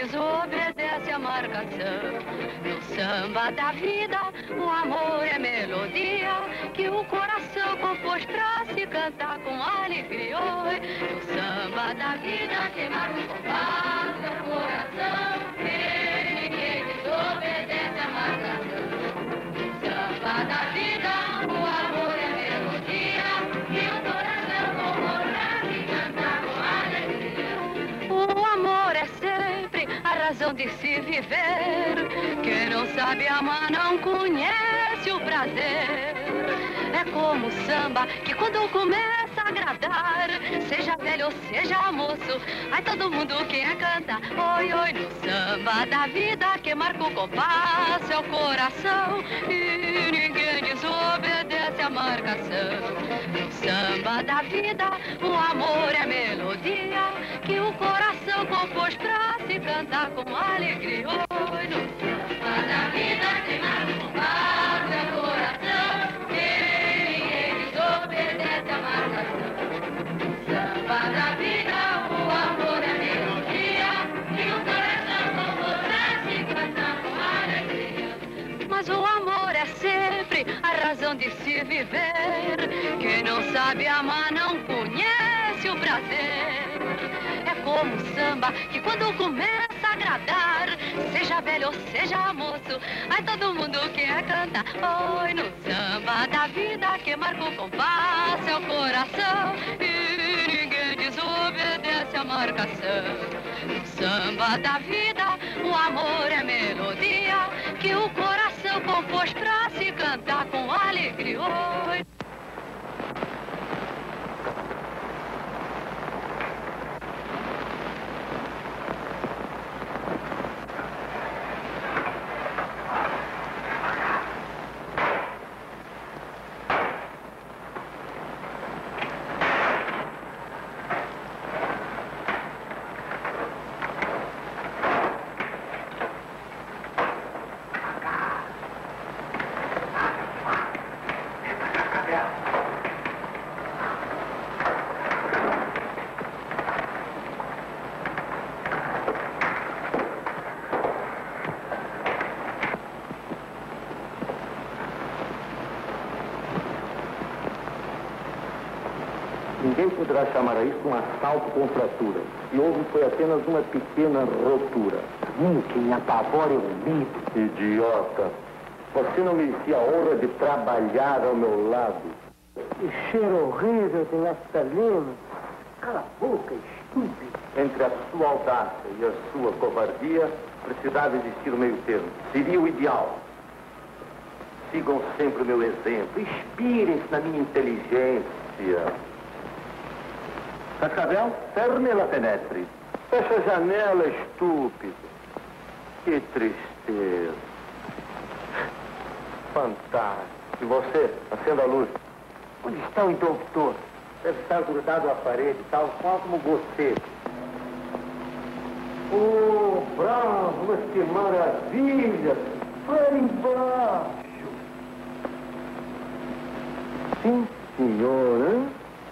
desobedece a marcação. No samba da vida, o amor é melodia que o coração compôs pra se cantar com alegria. Oi, no samba da vida, que marca o compasso é o coração, e ninguém desobedece a marcação. No samba da vida, o amor é melodia que o coração compôs pra se cantar com alegria. O amor é sempre a razão de se viver. Quem não sabe amar não conhece o prazer. É como o samba que quando começa a agradar, seja velho ou seja moço, aí todo mundo quer cantar. Oi, oi, no samba da vida que marca o compasso é o coração e ninguém desobedece a marcação. No samba da vida o amor é melodia que o coração compôs pra se cantar com alegria. Oi, no samba da vida que marca o compasso é o coração e ninguém desobedece a marcação. Samba da vida, o amor é melodia que o coração compôs pra se cantar com alegria. Mas o amor é sempre a razão de se viver. Quem não sabe amar não conhece o prazer. É como o samba que quando começa a agradar, seja velho ou seja moço, aí todo mundo quer cantar. Oi, no samba da vida que marca o compasso é o coração e ninguém desobedece a marcação. No samba da vida o amor é melodia que o coração compôs pra se cantar com alegria. Oi. Ninguém poderá chamar a isso um assalto com fratura. E houve foi apenas uma pequena rotura. Que me apavora o livro. Idiota! Você não merecia a honra de trabalhar ao meu lado. Que cheiro horrível de naftalina. Cala a boca, estúpido. Entre a sua audácia e a sua covardia, precisava existir o meio termo. Seria o ideal. Sigam sempre o meu exemplo. Inspirem-se na minha inteligência. Cascavel, ferme la penetre. Fecha a janela, estúpido. Que tristeza. Fantástico. E você? Acenda a luz. Onde está o interruptor? Deve estar grudado à parede, tal qual como você. Oh, bravo, mas que maravilha! Vai embaixo. Sim, senhora.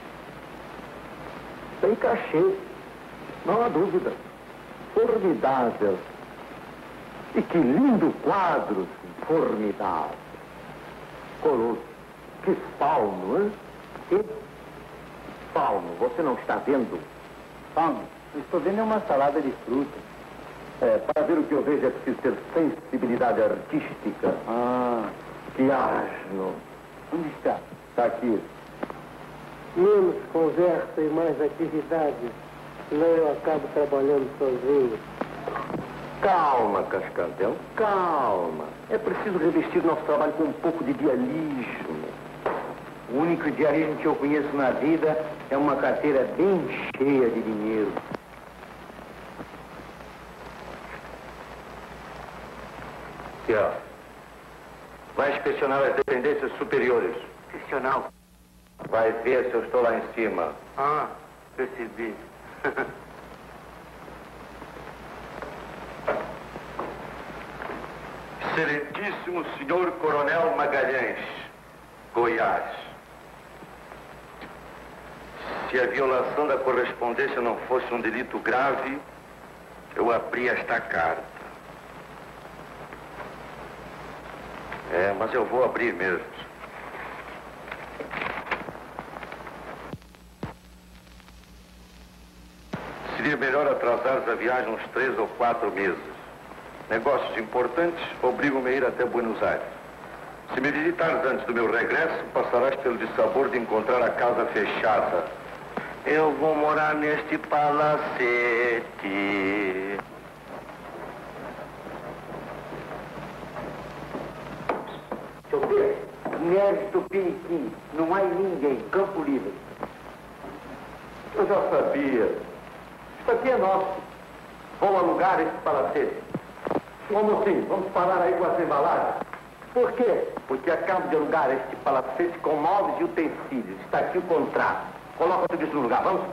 Tem cachê. Não há dúvida. Formidável. E que lindo quadro, formidável. Colosso. Que palmo, hein? Que palmo? Você não está vendo? Palmo, eu estou vendo uma salada de frutas. Para ver o que eu vejo é preciso ter sensibilidade artística. Ah, que asno. onde está? Está aqui. Menos conversa e mais atividade. Senão eu acabo trabalhando sozinho. Calma, Cascavel, calma. É preciso revestir nosso trabalho com um pouco de idealismo. O único idealismo que eu conheço na vida é uma carteira bem cheia de dinheiro. Senhor, vai inspecionar as dependências superiores. Inspecional. Vai ver se eu estou lá em cima. Ah, percebi. Excelentíssimo senhor Coronel Magalhães, Goiás. Se a violação da correspondência não fosse um delito grave, Eu abri esta carta. Mas eu vou abrir mesmo. Seria melhor atrasar a viagem uns 3 ou 4 meses. Negócios importantes obrigam-me a ir até Buenos Aires. Se me visitares antes do meu regresso, passarás pelo dissabor de encontrar a casa fechada. Eu vou morar neste palacete. Seu Pedro, Neves do Piniquim, não há ninguém, Campo Livre. Eu já sabia. Isso aqui é nosso. Vamos alugar esse palacete. Como assim? Vamos parar aí com essa embalagem? Por quê? Porque acabo de alugar este palacete com móveis e utensílios. Está aqui o contrato. Coloca tudo isso no lugar, vamos?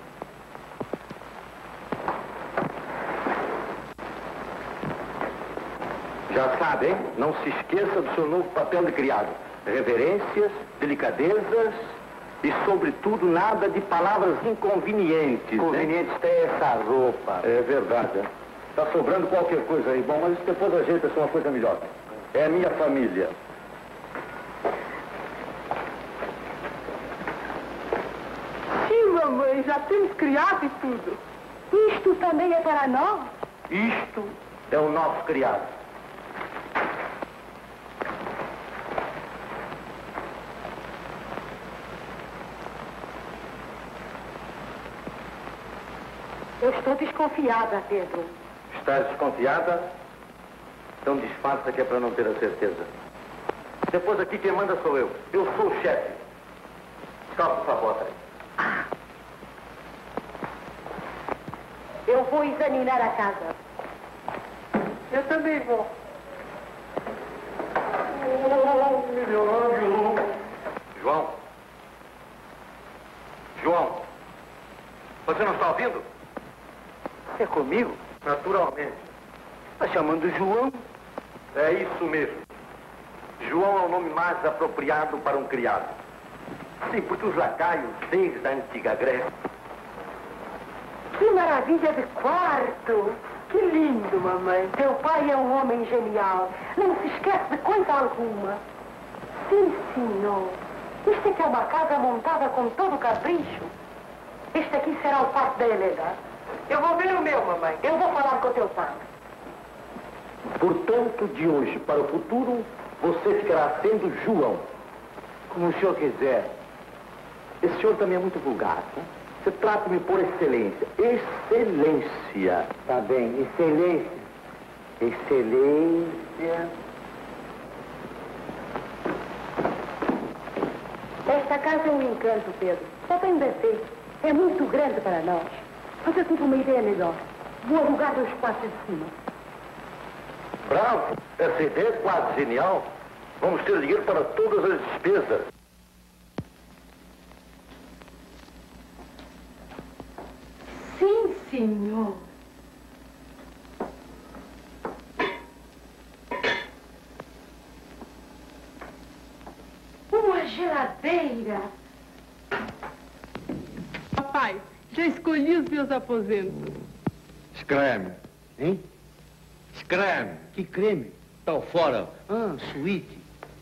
Já sabe, hein? Não se esqueça do seu novo papel de criado. Reverências, delicadezas e, sobretudo, nada de palavras inconvenientes. Conveniente é essa roupa. É verdade. Está sobrando qualquer coisa aí. Bom, mas depois ajeita-se uma coisa melhor. É a minha família. Sim, mamãe, já temos criado e tudo. Isto também é para nós? Isto é o nosso criado. Eu estou desconfiada, Pedro. Está desconfiada? Então disfarça que é para não ter a certeza. Depois aqui quem manda sou eu. Eu sou o chefe. Calça essa bota aí. Eu vou examinar a casa. Eu também vou. João. João. Você não está ouvindo? É comigo? Naturalmente. Está chamando João? É isso mesmo. João é o nome mais apropriado para um criado. Sim, porque os lacaios, desde a antiga Grécia... Que maravilha de quarto! Que lindo, mamãe. Teu pai é um homem genial. Não se esquece de coisa alguma. Sim, senhor. Isto aqui é uma casa montada com todo o capricho. Este aqui será o quarto da Helena. Eu vou ver o meu, mamãe. Eu vou falar com o teu pai. Portanto, de hoje para o futuro, você ficará sendo João. Como o senhor quiser. Esse senhor também é muito vulgar, né? Você trata-me por excelência. Excelência. Tá bem, excelência. Excelência. Esta casa é um encanto, Pedro. Só tem um defeito. É muito grande para nós. Mas eu tive uma ideia melhor. Vou alugar 2 quartos de cima. Bravo. Essa ideia é quase genial. Vamos ter dinheiro para todas as despesas. Sim, senhor. Uma geladeira. Papai, já escolhi os meus aposentos. Escreve. Hein? Escreve. Que creme? Tal fora. Ah, suíte.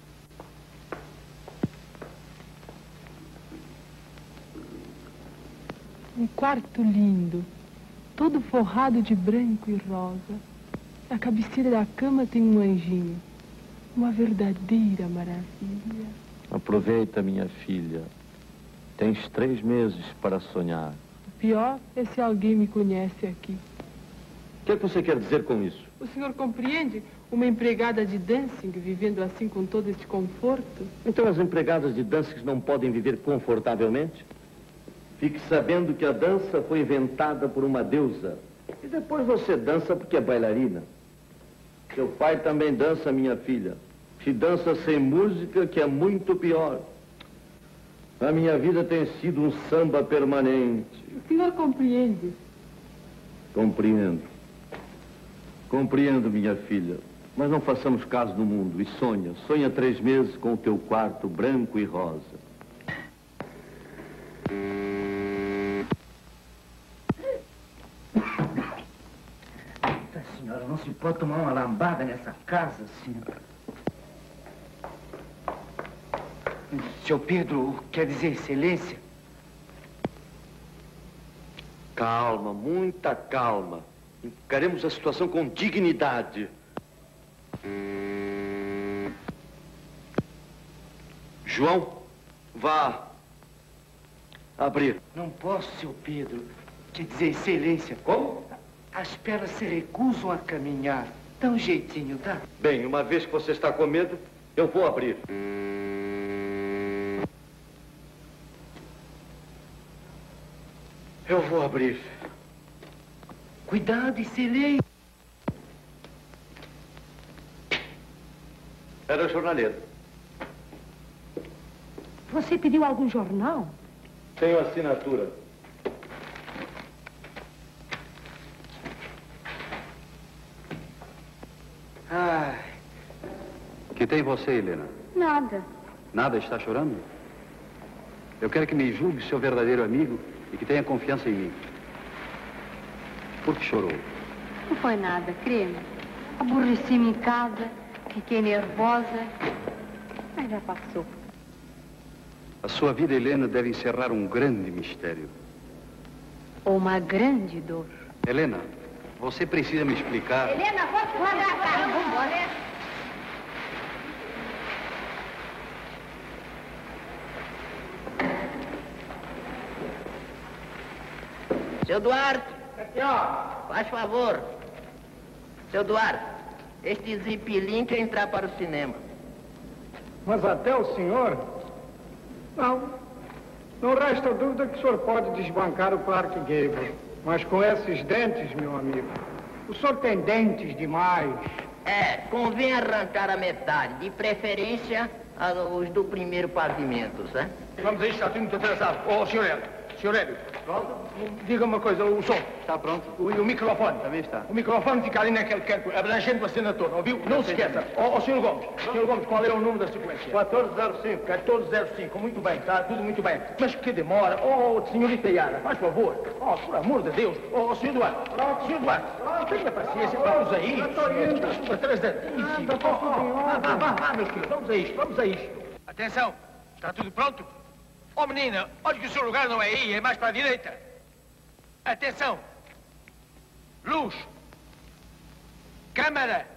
Um quarto lindo, todo forrado de branco e rosa. Na cabeceira da cama tem um anjinho. Uma verdadeira maravilha. Aproveita, minha filha. Tens 3 meses para sonhar. O pior é se alguém me conhece aqui. O que é que você quer dizer com isso? O senhor compreende uma empregada de dancing vivendo assim com todo este conforto? Então as empregadas de danças não podem viver confortavelmente? Fique sabendo que a dança foi inventada por uma deusa. E depois você dança porque é bailarina. Seu pai também dança, minha filha. Se dança sem música, que é muito pior. A minha vida tem sido um samba permanente. O senhor compreende? Compreendo. Compreendo, minha filha. Mas não façamos caso do mundo. E sonha. Sonha 3 meses com o teu quarto branco e rosa. senhora, não se pode tomar uma lambada nessa casa, senhora. Seu Pedro, quer dizer, excelência? Calma, muita calma. Encaremos a situação com dignidade. João, vá abrir. Não posso, seu Pedro. Quer dizer, excelência. Como? As pernas se recusam a caminhar. Dá um jeitinho, tá? Bem, uma vez que você está com medo, eu vou abrir. Eu vou abrir. Cuidado, excelência. Era jornaleiro. Você pediu algum jornal? Tenho assinatura. Ai. Que tem você, Helena? Nada. Nada? Está chorando? Eu quero que me julgue seu verdadeiro amigo e que tenha confiança em mim. Por que chorou? Não foi nada, creme. Aborreci-me em casa, fiquei nervosa, mas já passou. A sua vida, Helena, deve encerrar um grande mistério. Ou uma grande dor. Helena, você precisa me explicar... Helena, pode guardar, cara. Vamos embora. Seu Duarte. Aqui, ó. Faz favor. Seu Duarte, este zipilim quer entrar para o cinema. Mas até o senhor? Não resta dúvida que o senhor pode desbancar o Clark Gable. Mas com esses dentes, meu amigo, o senhor tem dentes demais. É, convém arrancar a metade, de preferência os do primeiro pavimento, certo? Vamos aí, está tudo muito atrasado. Ô, senhor Hélio. Pronto? Diga uma coisa, o som. Está pronto? E o microfone? Também está. O microfone fica ali naquele canto, abrangendo a cena toda, ouviu? Não se esqueça. Ó, senhor Gomes, qual é o número da sequência? 1405. 1405, muito bem, tá? Tudo muito bem. Mas que demora? Ó, senhorita Yara, faz favor. Ó, por amor de Deus. Ó, senhor Duarte. Senhor Duarte, tenha paciência, vamos a isto. Atrasadíssimo. Vá, meu filho, vamos a isto. Atenção, está tudo pronto? Ó, menina, olha que o seu lugar não é aí, é mais para a direita. Atenção. Luz. Câmara.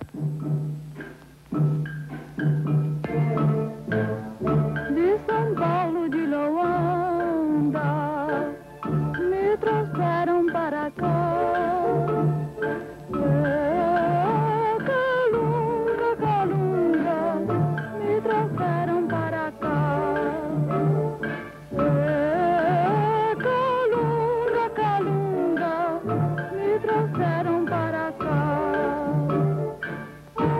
De São Paulo de Loanda me trouxeram para cá. Calunga, calunga, me trouxeram para cá. Calunga, calunga, me trouxeram para cá.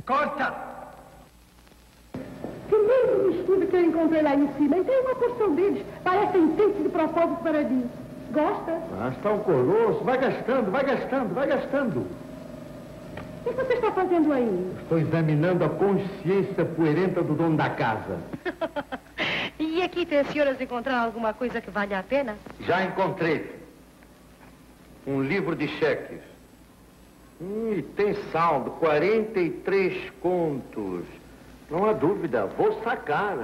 Corta! Que lindo vestido que eu encontrei lá em cima. E tem uma porção deles. Parecem feitos de propósito para mim. Gosta? Ah, está um colosso. Vai gastando, vai gastando, vai gastando. O que você está fazendo aí? Estou examinando a consciência poerenta do dono da casa. E aqui tem as senhoras encontraram alguma coisa que vale a pena? Já encontrei. Um livro de cheques. E tem saldo, 43 contos. Não há dúvida, vou sacar.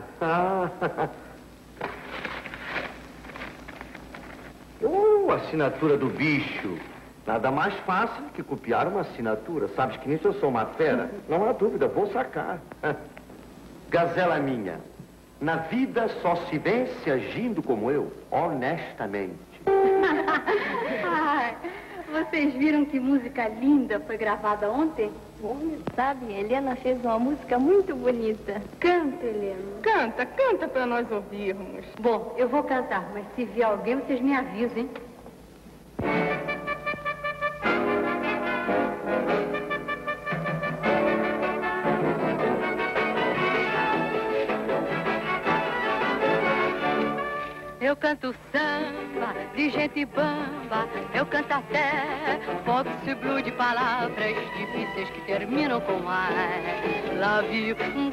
Assinatura do bicho. Nada mais fácil que copiar uma assinatura. Sabes que nisso eu sou uma fera. Não há dúvida, vou sacar. Gazela minha, na vida só se vence agindo como eu, honestamente. Ai, vocês viram que música linda foi gravada ontem? Sabe, Helena fez uma música muito bonita. Canta, Helena. Canta, canta para nós ouvirmos. Bom, eu vou cantar, mas se vier alguém, vocês me avisem. Eu canto samba de gente bamba, eu canto até fox blue de palavras difíceis que terminam com ai. Love you,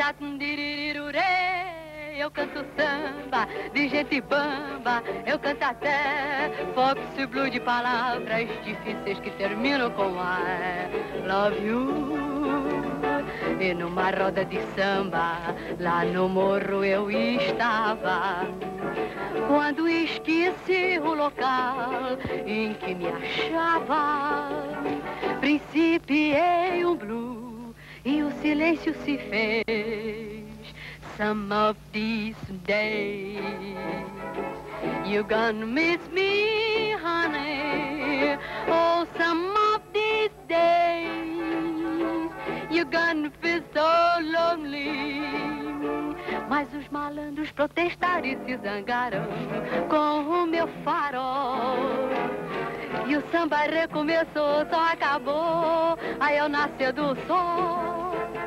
eu canto samba de gente bamba, eu canto até fox blue de palavras difíceis que terminam com ai. Love you. E numa roda de samba, lá no morro eu estava, quando esqueci o local em que me achava. Principiei um blues e o silêncio se fez. Some of these days you gonna miss me, honey. Oh, some of these days you're gonna feel so lonely. Mas os malandros protestaram e se zangaram com o meu farol. E o samba recomeçou, só acabou aí ao nascer do sol.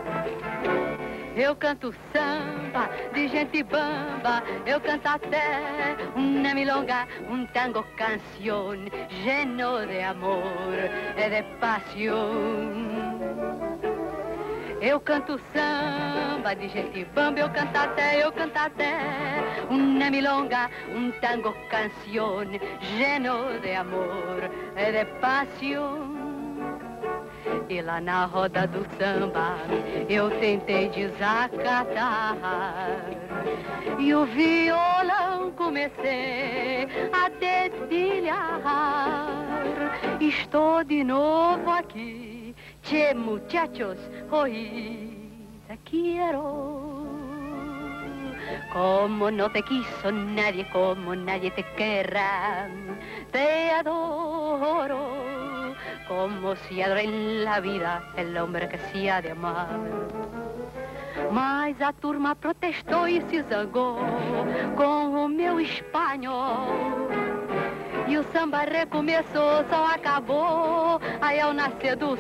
Eu canto samba de gente bamba, eu canto até una milonga, un tango canción lleno de amor e de pasión. Eu canto samba de gente bamba, eu canto até una milonga, un tango canción lleno de amor e de pasión. E lá na roda do samba eu tentei desacatar, e o violão comecei a dedilhar. Estou de novo aqui, che muchachos, oíd, quiero. Como no te quiso nadie, como nadie te querrá, te adoro. Como se adora en la vida el hombre que se ha de amar. Mas a turma protestou e se zangou com o meu espanhol. E o samba recomeçou, só acabou aí ao nascer do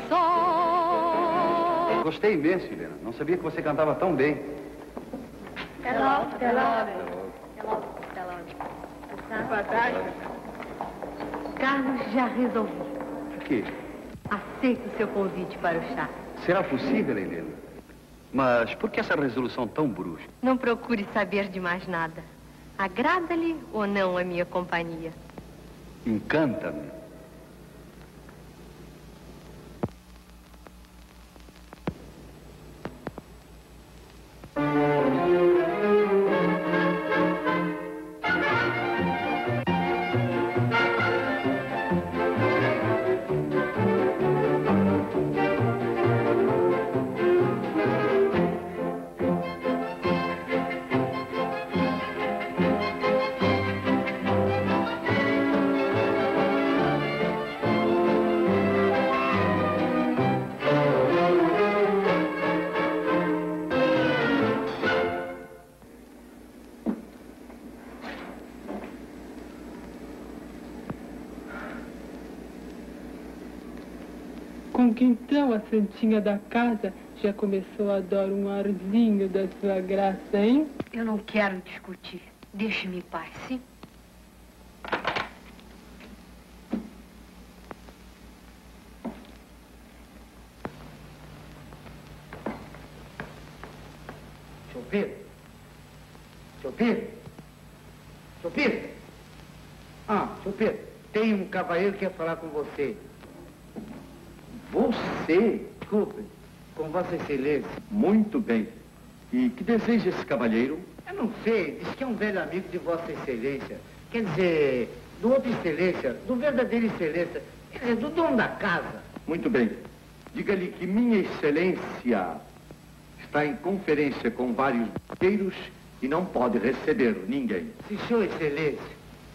sol. Gostei imenso, Helena. Não sabia que você cantava tão bem. Até logo. Até logo. Até logo. Boa tarde. Carlos já resolveu. O quê? Aceito o seu convite para o chá. Será possível, Helena? Mas por que essa resolução tão brusca? Não procure saber de mais nada. Agrada-lhe ou não a minha companhia? Encanta-me. Com que então a santinha da casa Já começou a dar um arzinho da sua graça, hein? Eu não quero discutir. Deixe-me em paz, sim? Seu Pedro? Seu Pedro? Seu Pedro? Ah, seu Pedro, tem um cavalheiro que quer falar com você. Você? Desculpe, com Vossa Excelência. Muito bem. E que deseja esse cavalheiro? Eu não sei, diz que é um velho amigo de Vossa Excelência. Quer dizer, do outro Excelência, do verdadeiro Excelência, quer dizer, do dono da casa. Muito bem. Diga-lhe que Minha Excelência está em conferência com vários banqueiros e não pode receber ninguém. Sim, senhor Excelência.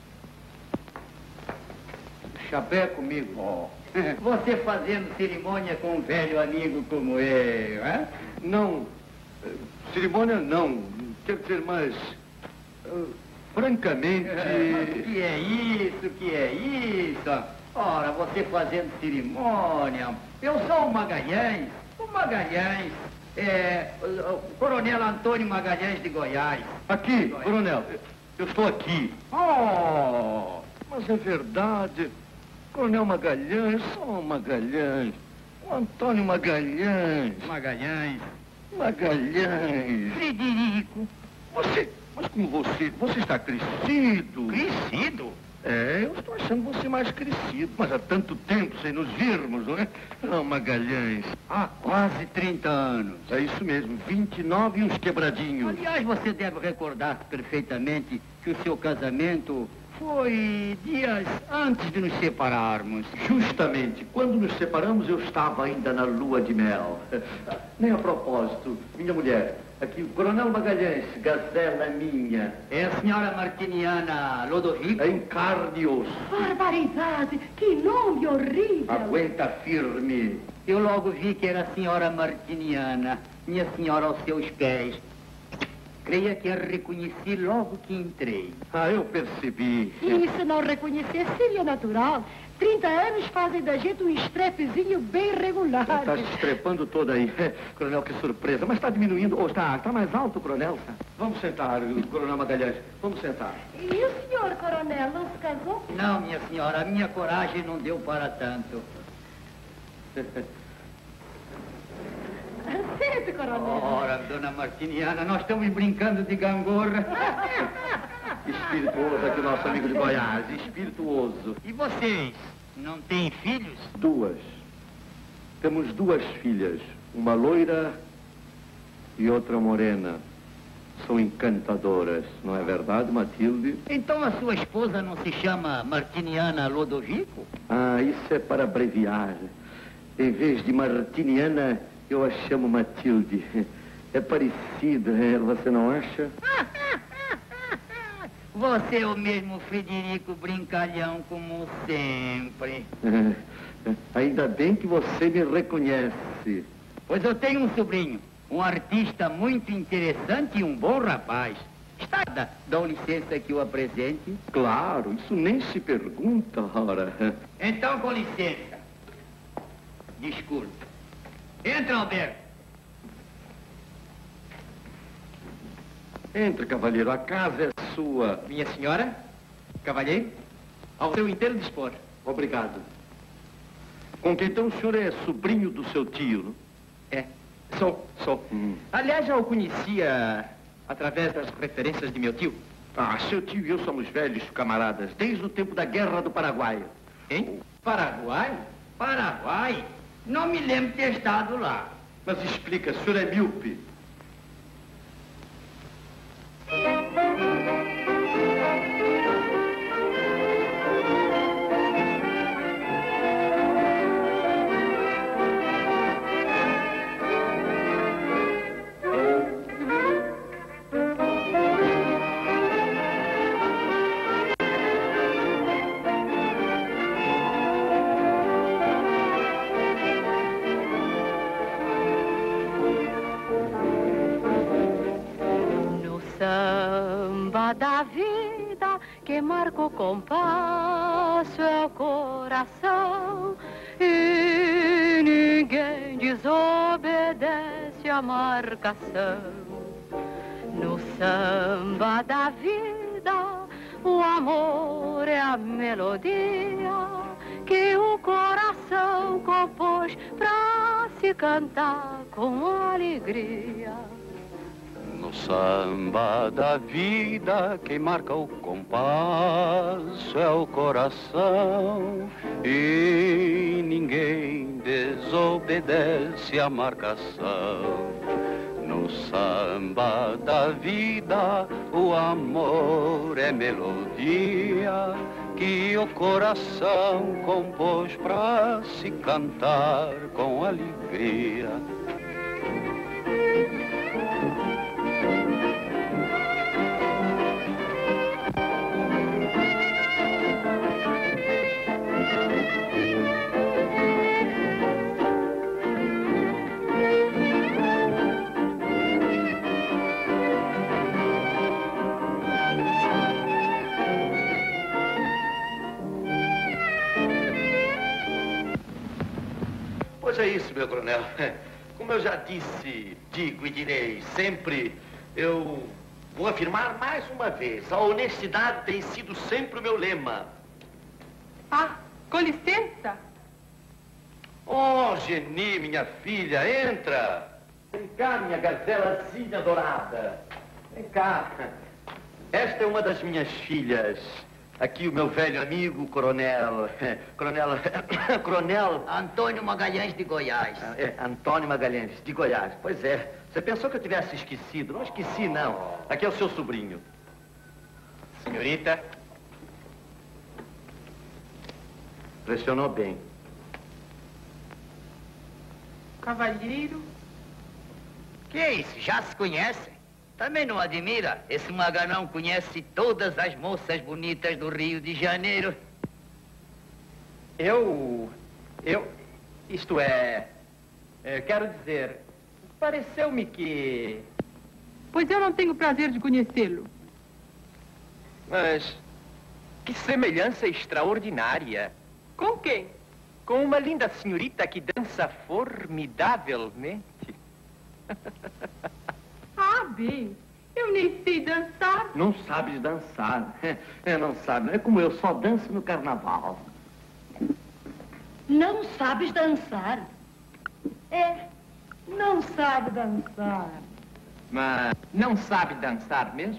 Chapéu comigo. Oh. Você fazendo cerimônia com um velho amigo como eu, hein? Não, cerimônia não. Quer dizer, mas, francamente... Que é isso, que é isso? Ora, você fazendo cerimônia. Eu sou o Magalhães, o Coronel Antônio Magalhães de Goiás. Aqui, coronel, eu estou aqui. Oh, mas é verdade. Coronel Magalhães, só Magalhães. O Antônio Magalhães. Magalhães. Frederico. Mas como você está crescido. Crescido? É, eu estou achando você mais crescido. Mas há tanto tempo sem nos vermos, não é? Não, Magalhães. Há quase 30 anos. É isso mesmo, 29 e uns quebradinhos. Aliás, você deve recordar perfeitamente que o seu casamento foi dias antes de nos separarmos. Justamente, quando nos separamos, eu estava ainda na lua de mel. Nem a propósito, minha mulher, aqui o Coronel Magalhães, gazela minha. É a senhora Martiniana Lodovico? É em carne e osso. Barbaridade! Que nome horrível! Aguenta firme. Eu logo vi que era a senhora Martiniana, minha senhora aos seus pés. Creia que a reconheci logo que entrei. Ah, eu percebi. E se não reconhecer, seria natural. 30 anos fazem da gente um estrepezinho bem regular. Está se estrepando toda aí. Coronel, que surpresa. Mas está diminuindo. Ou está mais alto, coronel? Vamos sentar, Coronel Magalhães. Vamos sentar. E o senhor, coronel, não se casou? Não, minha senhora. A minha coragem não deu para tanto. Sente, coronel. Ora, dona Martiniana, nós estamos brincando de gangorra. Espirituoso aqui, nosso amigo de Goiás. Espirituoso. E vocês, não têm filhos? Duas. Temos duas filhas. Uma loira e outra morena. São encantadoras, não é verdade, Matilde? Então a sua esposa não se chama Martiniana Lodovico? Ah, isso é para abreviar. Em vez de Martiniana, eu a chamo Matilde. É parecida, você não acha? Você é o mesmo Frederico brincalhão como sempre. Ainda bem que você me reconhece. Pois eu tenho um sobrinho, um artista muito interessante e um bom rapaz. Está, dá licença que o apresente? Claro, isso nem se pergunta, ora. Então, com licença. Desculpe. Entra, Alberto. Entre, cavalheiro, a casa é sua. Minha senhora, cavalheiro, ao seu inteiro dispor. Obrigado. Com que então o senhor é sobrinho do seu tio, não? É, sou. Aliás, já o conhecia através das referências de meu tio. Ah, seu tio e eu somos velhos camaradas, desde o tempo da Guerra do Paraguai. Hein? Paraguai? Paraguai? Não me lembro de ter estado lá. Mas explica, o senhor é míope? Da vida que marca o compasso é o coração e ninguém ninguém desobedece a marcação. No samba da vida, o amor é a melodia que o coração compôs pra se cantar com alegria. No samba da vida, quem marca o compasso é o coração, e ninguém desobedece a marcação. No samba da vida, o amor é melodia que o coração compôs pra se cantar com alegria. Pois é isso, meu coronel. Como eu já disse, digo e direi sempre, eu vou afirmar mais uma vez, a honestidade tem sido sempre o meu lema. Ah, com licença. Oh, Geni, minha filha, entra. Vem cá, minha gazelazinha dourada. Vem cá. Esta é uma das minhas filhas. Aqui o meu velho amigo, coronel Antônio Magalhães de Goiás. Antônio Magalhães de Goiás. Pois é. Você pensou que eu tivesse esquecido? Não esqueci, não. Aqui é o seu sobrinho. Senhorita. Pressionou bem. Cavalheiro. Que é isso? Já se conhecem? Também não admira? Esse Maganão conhece todas as moças bonitas do Rio de Janeiro. Isto é, quero dizer, pareceu-me que... Pois eu não tenho o prazer de conhecê-lo. Mas, que semelhança extraordinária. Com quem? Com uma linda senhorita que dança formidavelmente. Ah, bem, eu nem sei dançar. Não sabe dançar. Não sabe. É como eu, só danço no carnaval. Não sabes dançar? Não sabe dançar. Mas não sabe dançar mesmo?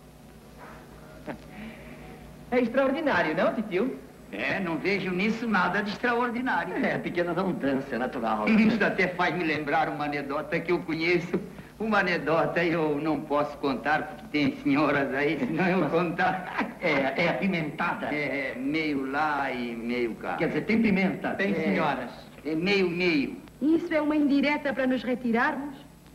É extraordinário, não, titio? Não vejo nisso nada de extraordinário. A pequena não dança, é natural. Isso até faz me lembrar uma anedota que eu conheço. Uma anedota eu não posso contar, porque tem senhoras aí, senão eu contar. É apimentada. É meio lá e meio cá. Quer dizer, tem pimenta. Tem senhoras. É meio. Isso é uma indireta para nos retirarmos?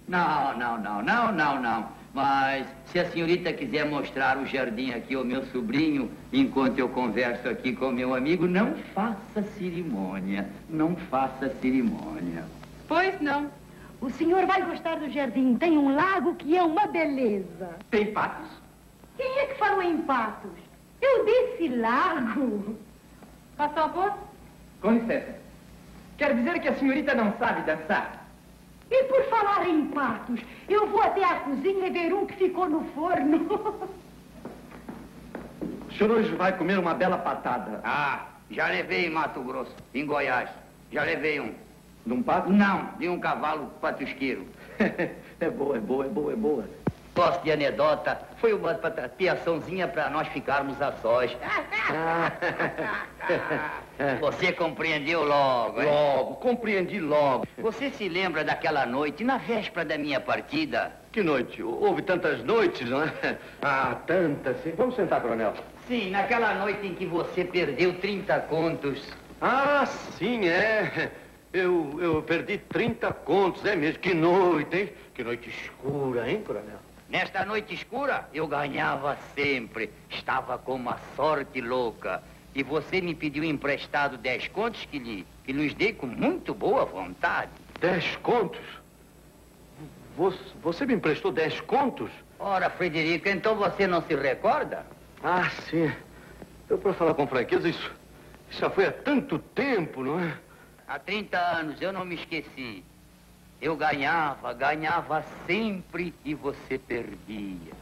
Não. Mas se a senhorita quiser mostrar o jardim aqui ao meu sobrinho, enquanto eu converso aqui com meu amigo, não faça cerimônia. Não faça cerimônia. Pois não. O senhor vai gostar do jardim. Tem um lago que é uma beleza. Tem patos? Quem é que falou em patos? Eu disse lago. Faz favor? Com licença. Quer dizer que a senhorita não sabe dançar? E por falar em patos, eu vou até à cozinha ver um que ficou no forno. O senhor hoje vai comer uma bela patada. Ah, já levei em Mato Grosso, em Goiás. Já levei um. De um pato? Não, de um cavalo patusqueiro. É boa. Gosto de anedota. Foi uma piaçãozinha para nós ficarmos a sós. Você compreendeu logo, hein? Logo, compreendi logo. Você se lembra daquela noite, na véspera da minha partida? Que noite? Houve tantas noites, não é? Ah, tantas, sim. Vamos sentar, coronel. Sim, naquela noite em que você perdeu 30 contos. Ah, sim, é. Eu perdi 30 contos, é mesmo. Que noite, hein? Que noite escura, hein, coronel? Nesta noite escura, eu ganhava sempre. Estava com uma sorte louca. E você me pediu emprestado 10 contos que lhes dei com muito boa vontade. 10 contos? Você me emprestou 10 contos? Ora, Frederico, então você não se recorda? Ah, sim. Eu, para falar com franqueza, isso já foi há tanto tempo, não é? Há 30 anos, eu não me esqueci. Eu ganhava sempre e você perdia.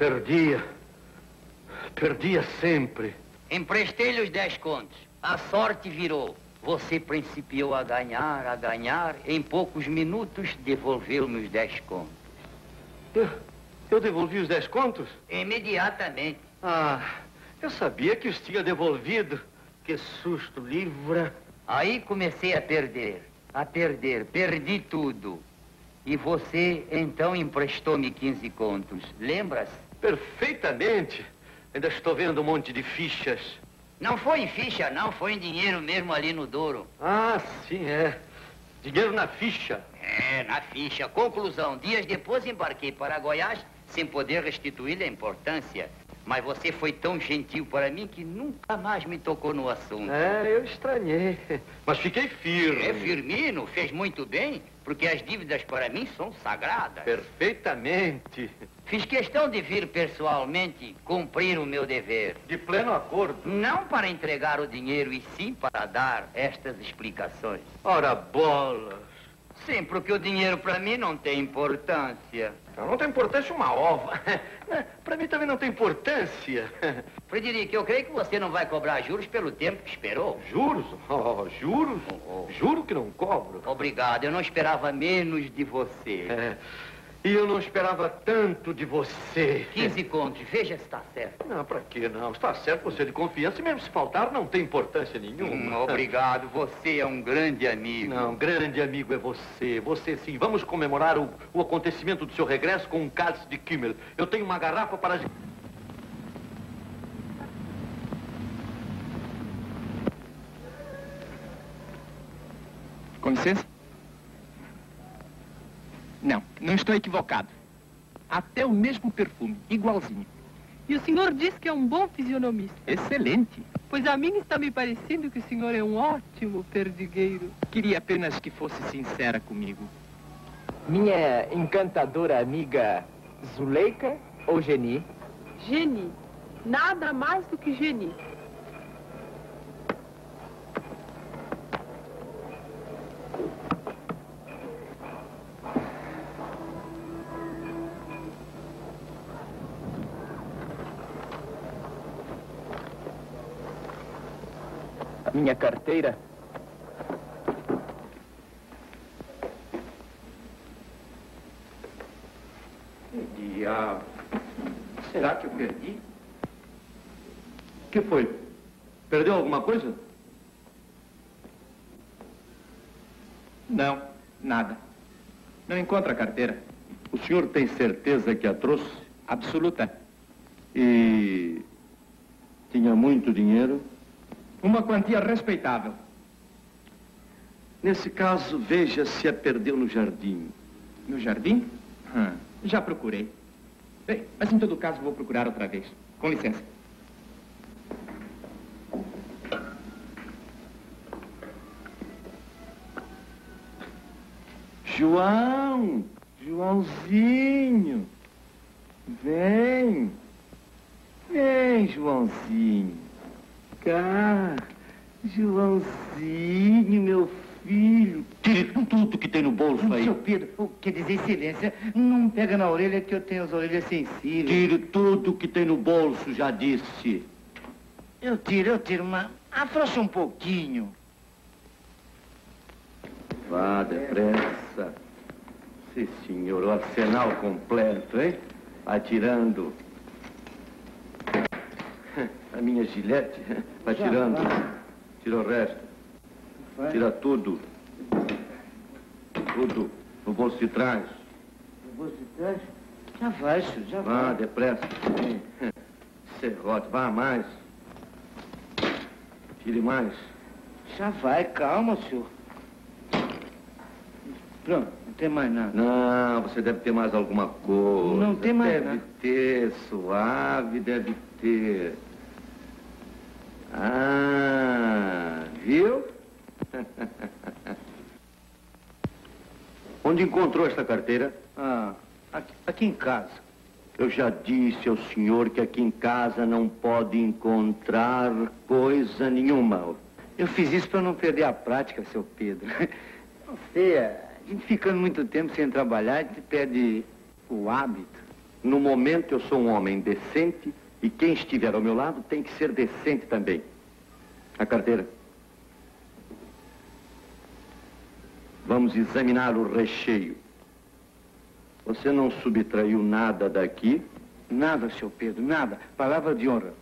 Perdia sempre. Emprestei-lhe os 10 contos. A sorte virou. Você principiou a ganhar. Em poucos minutos, devolveu-me os 10 contos. Eu devolvi os 10 contos? Imediatamente. Ah, eu sabia que os tinha devolvido. Que susto, livra. Aí comecei a perder. Perdi tudo. E você, então, emprestou-me 15 contos. Lembra-se? Perfeitamente. Ainda estou vendo um monte de fichas. Não foi em ficha, não. Foi em dinheiro mesmo ali no Douro. Ah, sim, é. Dinheiro na ficha. É, na ficha. Conclusão. Dias depois embarquei para Goiás sem poder restituir-lhe a importância. Mas você foi tão gentil para mim que nunca mais me tocou no assunto. É, eu estranhei. Mas fiquei firme. É, firmino. Fez muito bem, porque as dívidas para mim são sagradas. Perfeitamente. Fiz questão de vir pessoalmente cumprir o meu dever. De pleno acordo. Não para entregar o dinheiro, e sim para dar estas explicações. Ora, bolas. Sim, porque o dinheiro para mim não tem importância. Não tem importância uma ova. Para mim também não tem importância. Frederico, eu creio que você não vai cobrar juros pelo tempo que esperou. Juros? Oh, juros? Juro que não cobro. Obrigado, eu não esperava menos de você. E eu não esperava tanto de você. 15 contos, veja se está certo. Não, para quê não? Está certo, você é de confiança e mesmo se faltar não tem importância nenhuma. Obrigado, você é um grande amigo. Não, grande amigo é você. Você sim. Vamos comemorar o acontecimento do seu regresso com um cálice de Kümmel. Eu tenho uma garrafa para... Com licença? Não estou equivocado. Até o mesmo perfume, igualzinho. E o senhor diz que é um bom fisionomista. Excelente. Pois a mim está me parecendo que o senhor é um ótimo perdigueiro. Queria apenas que fosse sincera comigo. Minha encantadora amiga Zuleika ou Geni? Geni. Nada mais do que Geni. Minha carteira. Que diabo? Será que eu perdi? O que foi? Perdeu alguma coisa? Não, nada. Não encontro a carteira. O senhor tem certeza que a trouxe? Absoluta. E... tinha muito dinheiro? Uma quantia respeitável. Nesse caso, veja se a perdeu no jardim. No jardim? Já procurei. Bem, mas em todo caso vou procurar outra vez. Com licença. Joãozinho. Vem, Joãozinho. Cá, Joãozinho, meu filho. Tire tudo que tem no bolso aí. Seu Pedro, quer dizer, excelência, não pega na orelha que eu tenho as orelhas sensíveis. Tire tudo que tem no bolso, já disse. Eu tiro, mas afrouxa um pouquinho. Vá, depressa. Sim, senhor, o arsenal completo, hein? Vai tirando. A minha gilete, vai tirando. Tira o resto. Tira tudo. Tudo. No bolso de trás. No bolso de trás? Já vai, senhor, já vai. Vá, depressa. Serrote, vá mais. Tire mais. Já vai, calma, senhor. Pronto, não tem mais nada. Não, você deve ter mais alguma coisa. Não tem mais nada. Deve ter, suave, deve ter. Ah, viu? Onde encontrou esta carteira? Ah, aqui em casa. Eu já disse ao senhor que aqui em casa não pode encontrar coisa nenhuma. Eu fiz isso para não perder a prática, seu Pedro. Não sei, a gente ficando muito tempo sem trabalhar, a gente perde o hábito. No momento eu sou um homem decente e quem estiver ao meu lado tem que ser decente também. A carteira. Vamos examinar o recheio. Você não subtraiu nada daqui? Nada, seu Pedro, nada. Palavra de honra.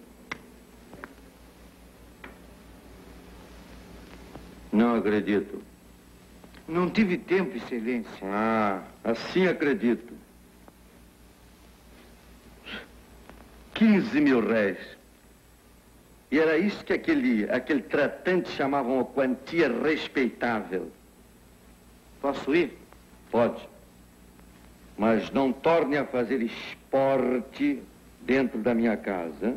Não acredito. Não tive tempo, excelência. Ah, assim acredito. 15 mil réis. E era isso que aquele tratante chamava uma quantia respeitável. Posso ir? Pode. Mas não torne a fazer esporte dentro da minha casa.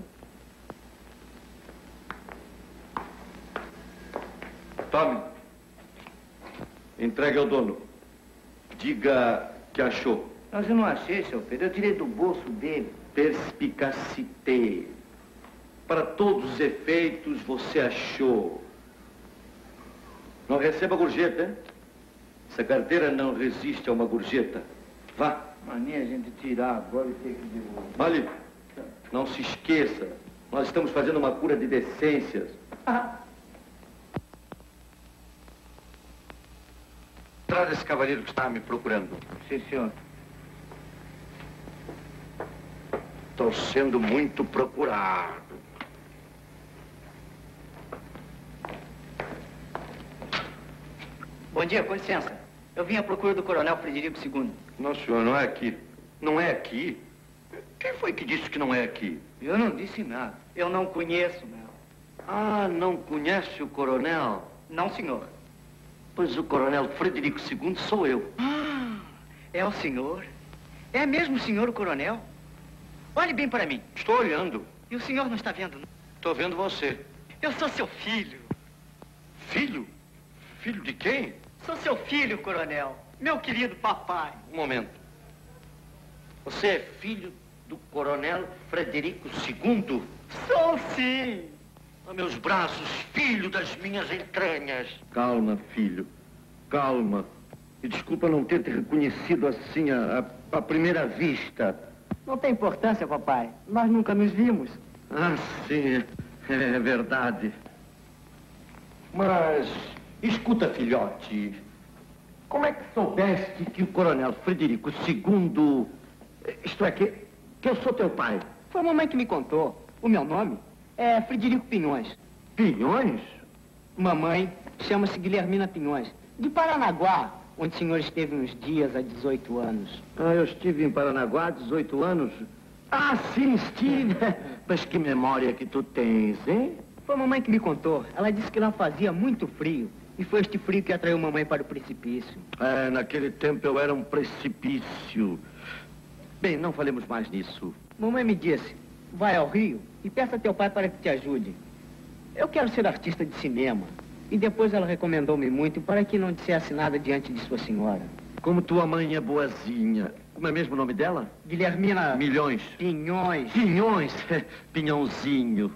Tome. Entregue ao dono. Diga que achou. Mas eu não achei, seu Pedro. Eu tirei do bolso dele. Perspicacité. Para todos os efeitos, você achou. Não receba gorjeta, hein? Essa carteira não resiste a uma gorjeta. Vá. Mania a gente tirar agora e ter que devolver. Olhe, não se esqueça. Nós estamos fazendo uma cura de decências. Traz esse cavalheiro que está me procurando. Sim, senhor. Estou sendo muito procurado. Bom dia, com licença. Eu vim à procura do Coronel Frederico II. Não, senhor, não é aqui. Não é aqui? Quem foi que disse que não é aqui? Eu não disse nada. Eu não conheço, meu. Ah, não conhece o coronel? Não, senhor. Pois o Coronel Frederico II sou eu. Ah, é o senhor? É mesmo o senhor o coronel? Olhe bem para mim. Estou olhando. E o senhor não está vendo? Estou vendo você. Eu sou seu filho. Filho? Filho de quem? Sou seu filho, coronel. Meu querido papai. Um momento. Você é filho do Coronel Frederico II? Sou sim. A meus braços, filho das minhas entranhas. Calma, filho. Calma. E desculpa não ter te reconhecido assim à primeira vista. Não tem importância, papai. Nós nunca nos vimos. Ah, sim. É verdade. Mas, escuta, filhote. Como é que soubeste que o Coronel Frederico II... Isto é, que eu sou teu pai? Foi a mamãe que me contou. O meu nome é Frederico Pinhões. Pinhões? Mamãe chama-se Guilhermina Pinhões, de Paranaguá, onde o senhor esteve uns dias há 18 anos. Ah, eu estive em Paranaguá há 18 anos. Ah, sim, estive. Mas que memória que tu tens, hein? Foi a mamãe que me contou. Ela disse que lá fazia muito frio. E foi este frio que atraiu mamãe para o precipício. É, naquele tempo eu era um precipício. Bem, não falemos mais nisso. Mamãe me disse, vai ao Rio e peça a teu pai para que te ajude. Eu quero ser artista de cinema. E depois ela recomendou-me muito para que não dissesse nada diante de sua senhora. Como tua mãe é boazinha. Como é mesmo o nome dela? Guilhermina... Milhões. Pinhões. Pinhões. Pinhãozinho.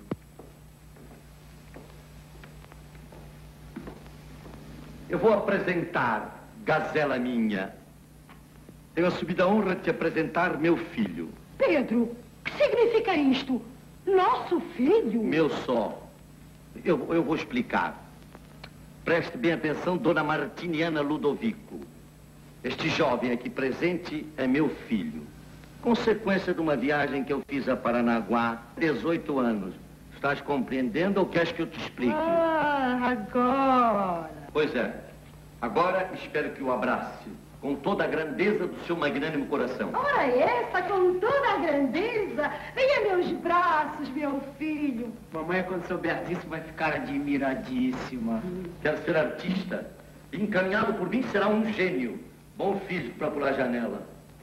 Eu vou apresentar, gazela minha. Tenho a subida honra de te apresentar meu filho. Pedro, o que significa isto? Nosso filho? Meu só. Eu vou explicar. Preste bem atenção, dona Martiniana Ludovico. Este jovem aqui presente é meu filho. Consequência de uma viagem que eu fiz a Paranaguá, 18 anos. Estás compreendendo ou queres que eu te explique? Ah, agora. Pois é. Agora espero que o abrace, com toda a grandeza do seu magnânimo coração. Ora essa, com toda a grandeza. Venha meus braços, meu filho. Mamãe, quando souber disso, vai ficar admiradíssima. Quero ser artista. Encaminhado por mim, será um gênio. Bom físico para pular a janela.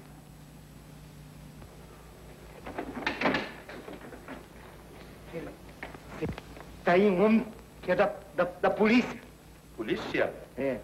Tá aí um homem que é da polícia. Polícia? É.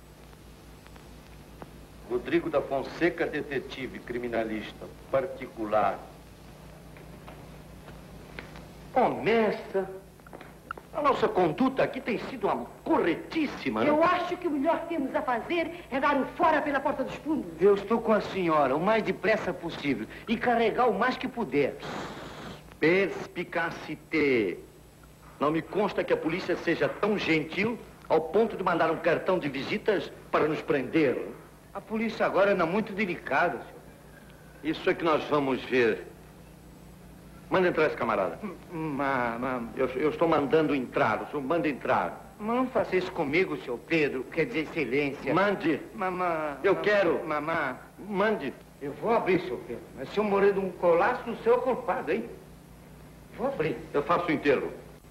Rodrigo da Fonseca, detetive, criminalista, particular. Começa. A nossa conduta aqui tem sido uma corretíssima, Eu não? acho que o melhor que temos a fazer é dar um fora pela porta dos fundos. Eu estou com a senhora o mais depressa possível e carregar o mais que puder. Perspicacité. Não me consta que a polícia seja tão gentil ao ponto de mandar um cartão de visitas para nos prender. A polícia agora anda muito delicada, senhor. Isso é que nós vamos ver. Manda entrar esse camarada. Eu estou mandando entrar. O senhor manda entrar. Mas não faça isso comigo, senhor Pedro. Quer dizer, excelência. Mande. Mamã. Eu quero. Mamã. Mande. Eu vou abrir, senhor Pedro. Mas se eu morrer de um colasso, o senhor é culpado, hein? Vou abrir. Eu faço o enterro.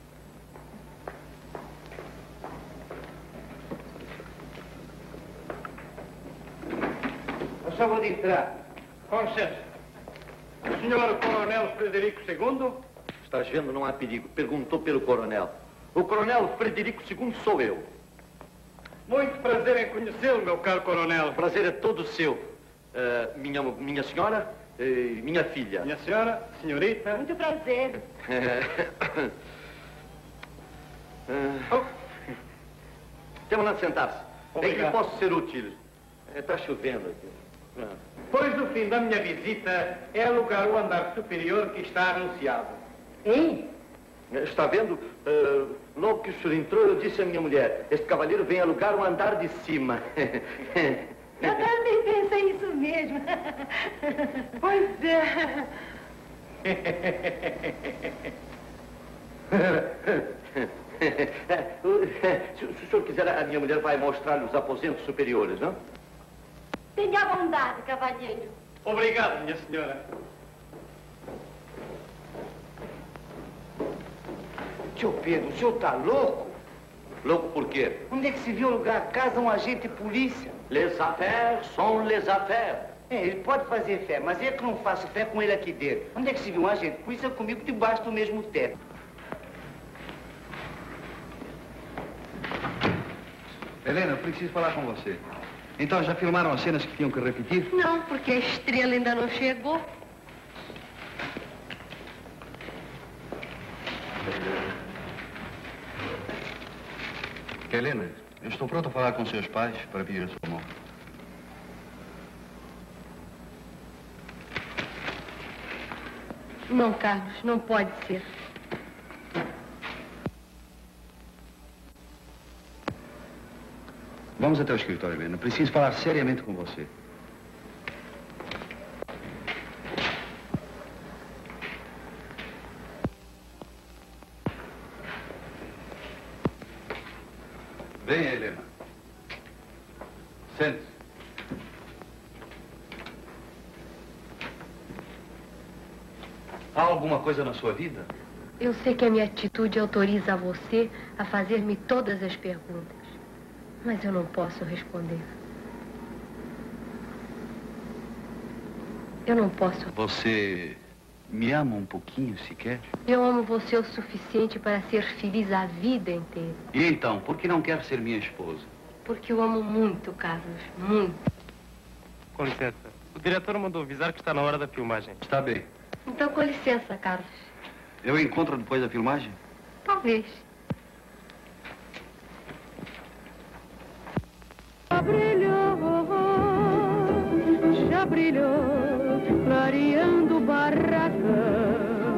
Eu só vou entrar. Com licença. O senhor Coronel Frederico II? Estás vendo, não há perigo. Perguntou pelo coronel. O coronel Frederico II sou eu. Muito prazer em conhecê-lo, meu caro coronel. O prazer é todo seu. Minha senhora e minha filha. Minha senhora, senhorita. Muito prazer. Tem lá de sentar-se. Em que Obrigado. posso ser útil? Está chovendo aqui. Pois o fim da minha visita é alugar o andar superior que está anunciado. Hein? Está vendo? Logo que o senhor entrou, eu disse à minha mulher, este cavalheiro vem alugar o andar de cima. Eu também pensei isso mesmo. Pois é. Se o senhor quiser, a minha mulher vai mostrar-lhe os aposentos superiores, não? Tenha bondade, cavalheiro. Obrigado, minha senhora. Tio Pedro, o senhor tá louco? Louco por quê? Onde é que se viu alugar a casa a um agente de polícia? Les affaires sont les affaires. É, ele pode fazer fé, mas eu que não faço fé com ele aqui dentro. Onde é que se viu um agente de polícia comigo debaixo do mesmo teto? Helena, eu preciso falar com você. Então, já filmaram as cenas que tinham que repetir? Não, porque a estrela ainda não chegou. Helena, eu estou pronto a falar com seus pais para pedir a sua mão. Não, Carlos, não pode ser. Vamos até o escritório, Helena. Preciso falar seriamente com você. Venha, Helena. Sente-se. Há alguma coisa na sua vida? Eu sei que a minha atitude autoriza você a fazer-me todas as perguntas. Mas eu não posso responder. Eu não posso. Você me ama um pouquinho, sequer? Eu amo você o suficiente para ser feliz a vida inteira. E então, por que não quer ser minha esposa? Porque eu amo muito, Carlos, muito. Com licença. O diretor mandou avisar que está na hora da filmagem. Está bem. Então, com licença, Carlos. Eu encontro depois da filmagem? Talvez. Já brilhou, clareando o barracão.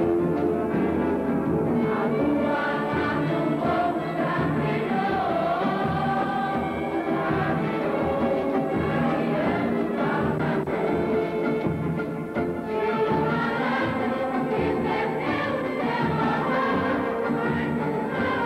A lua lá no morro já brilhou,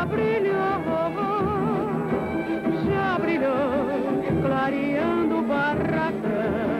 já brilhou, clareando o barracão.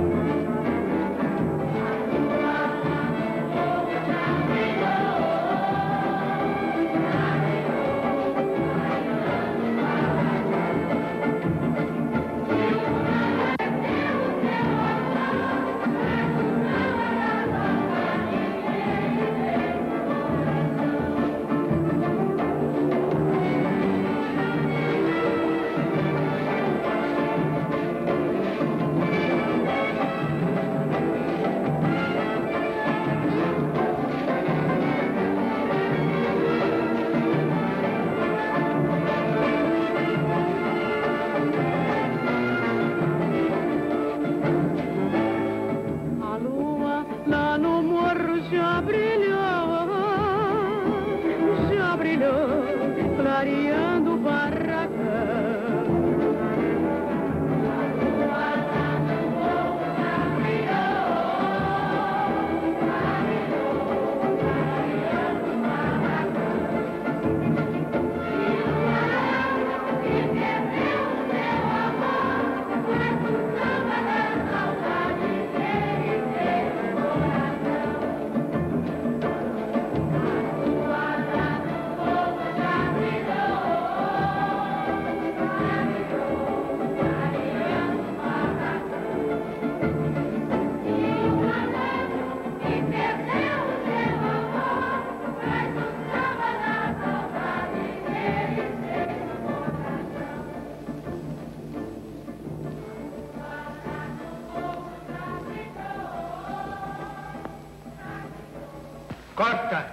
Corta!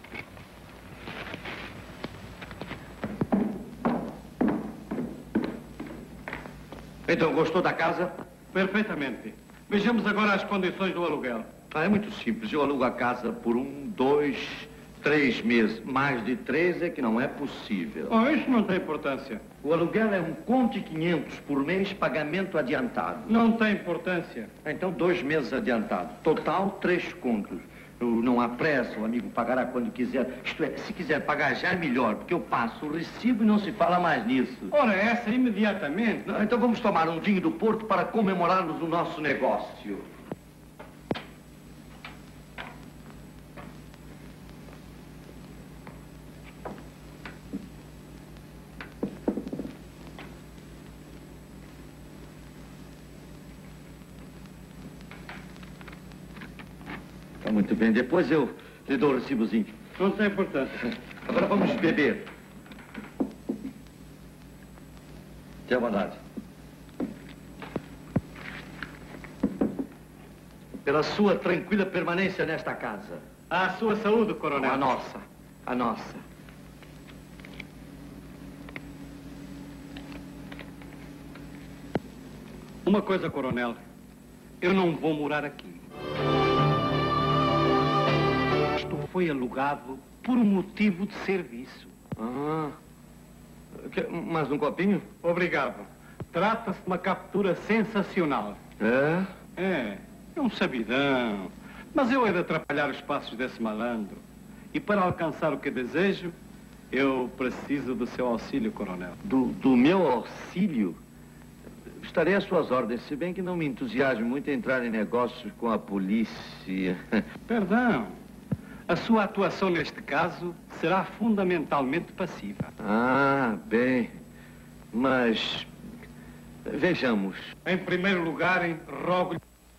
Então, gostou da casa? Perfeitamente. Vejamos agora as condições do aluguel. É muito simples. Eu alugo a casa por 1, 2, 3 meses. Mais de 3 é que não é possível. Oh, isso não tem importância. O aluguel é 1 conto e 500 por mês, pagamento adiantado. Não tem importância. Então, 2 meses adiantado. Total, 3 contos. Não há pressa, o amigo pagará quando quiser. Isto é, se quiser pagar já é melhor, porque eu passo o recibo e não se fala mais nisso. Ora, essa imediatamente. Então vamos tomar um vinho do Porto para comemorarmos o nosso negócio. Muito bem, depois eu lhe dou o recibozinho. Não tem importância. Agora vamos beber. Tenha vontade. Pela sua tranquila permanência nesta casa. À sua saúde, coronel. A nossa. A nossa. Uma coisa, coronel. Eu não vou morar aqui. Foi alugado por um motivo de serviço. Mais um copinho? Obrigado. Trata-se de uma captura sensacional. É? É um sabidão. Mas eu hei de atrapalhar os passos desse malandro. E para alcançar o que desejo, eu preciso do seu auxílio, coronel. Do meu auxílio? Estarei às suas ordens, se bem que não me entusiasme muito entrar em negócios com a polícia. Perdão. A sua atuação neste caso será fundamentalmente passiva. Bem. Mas... vejamos. Em primeiro lugar, rogo-lhe...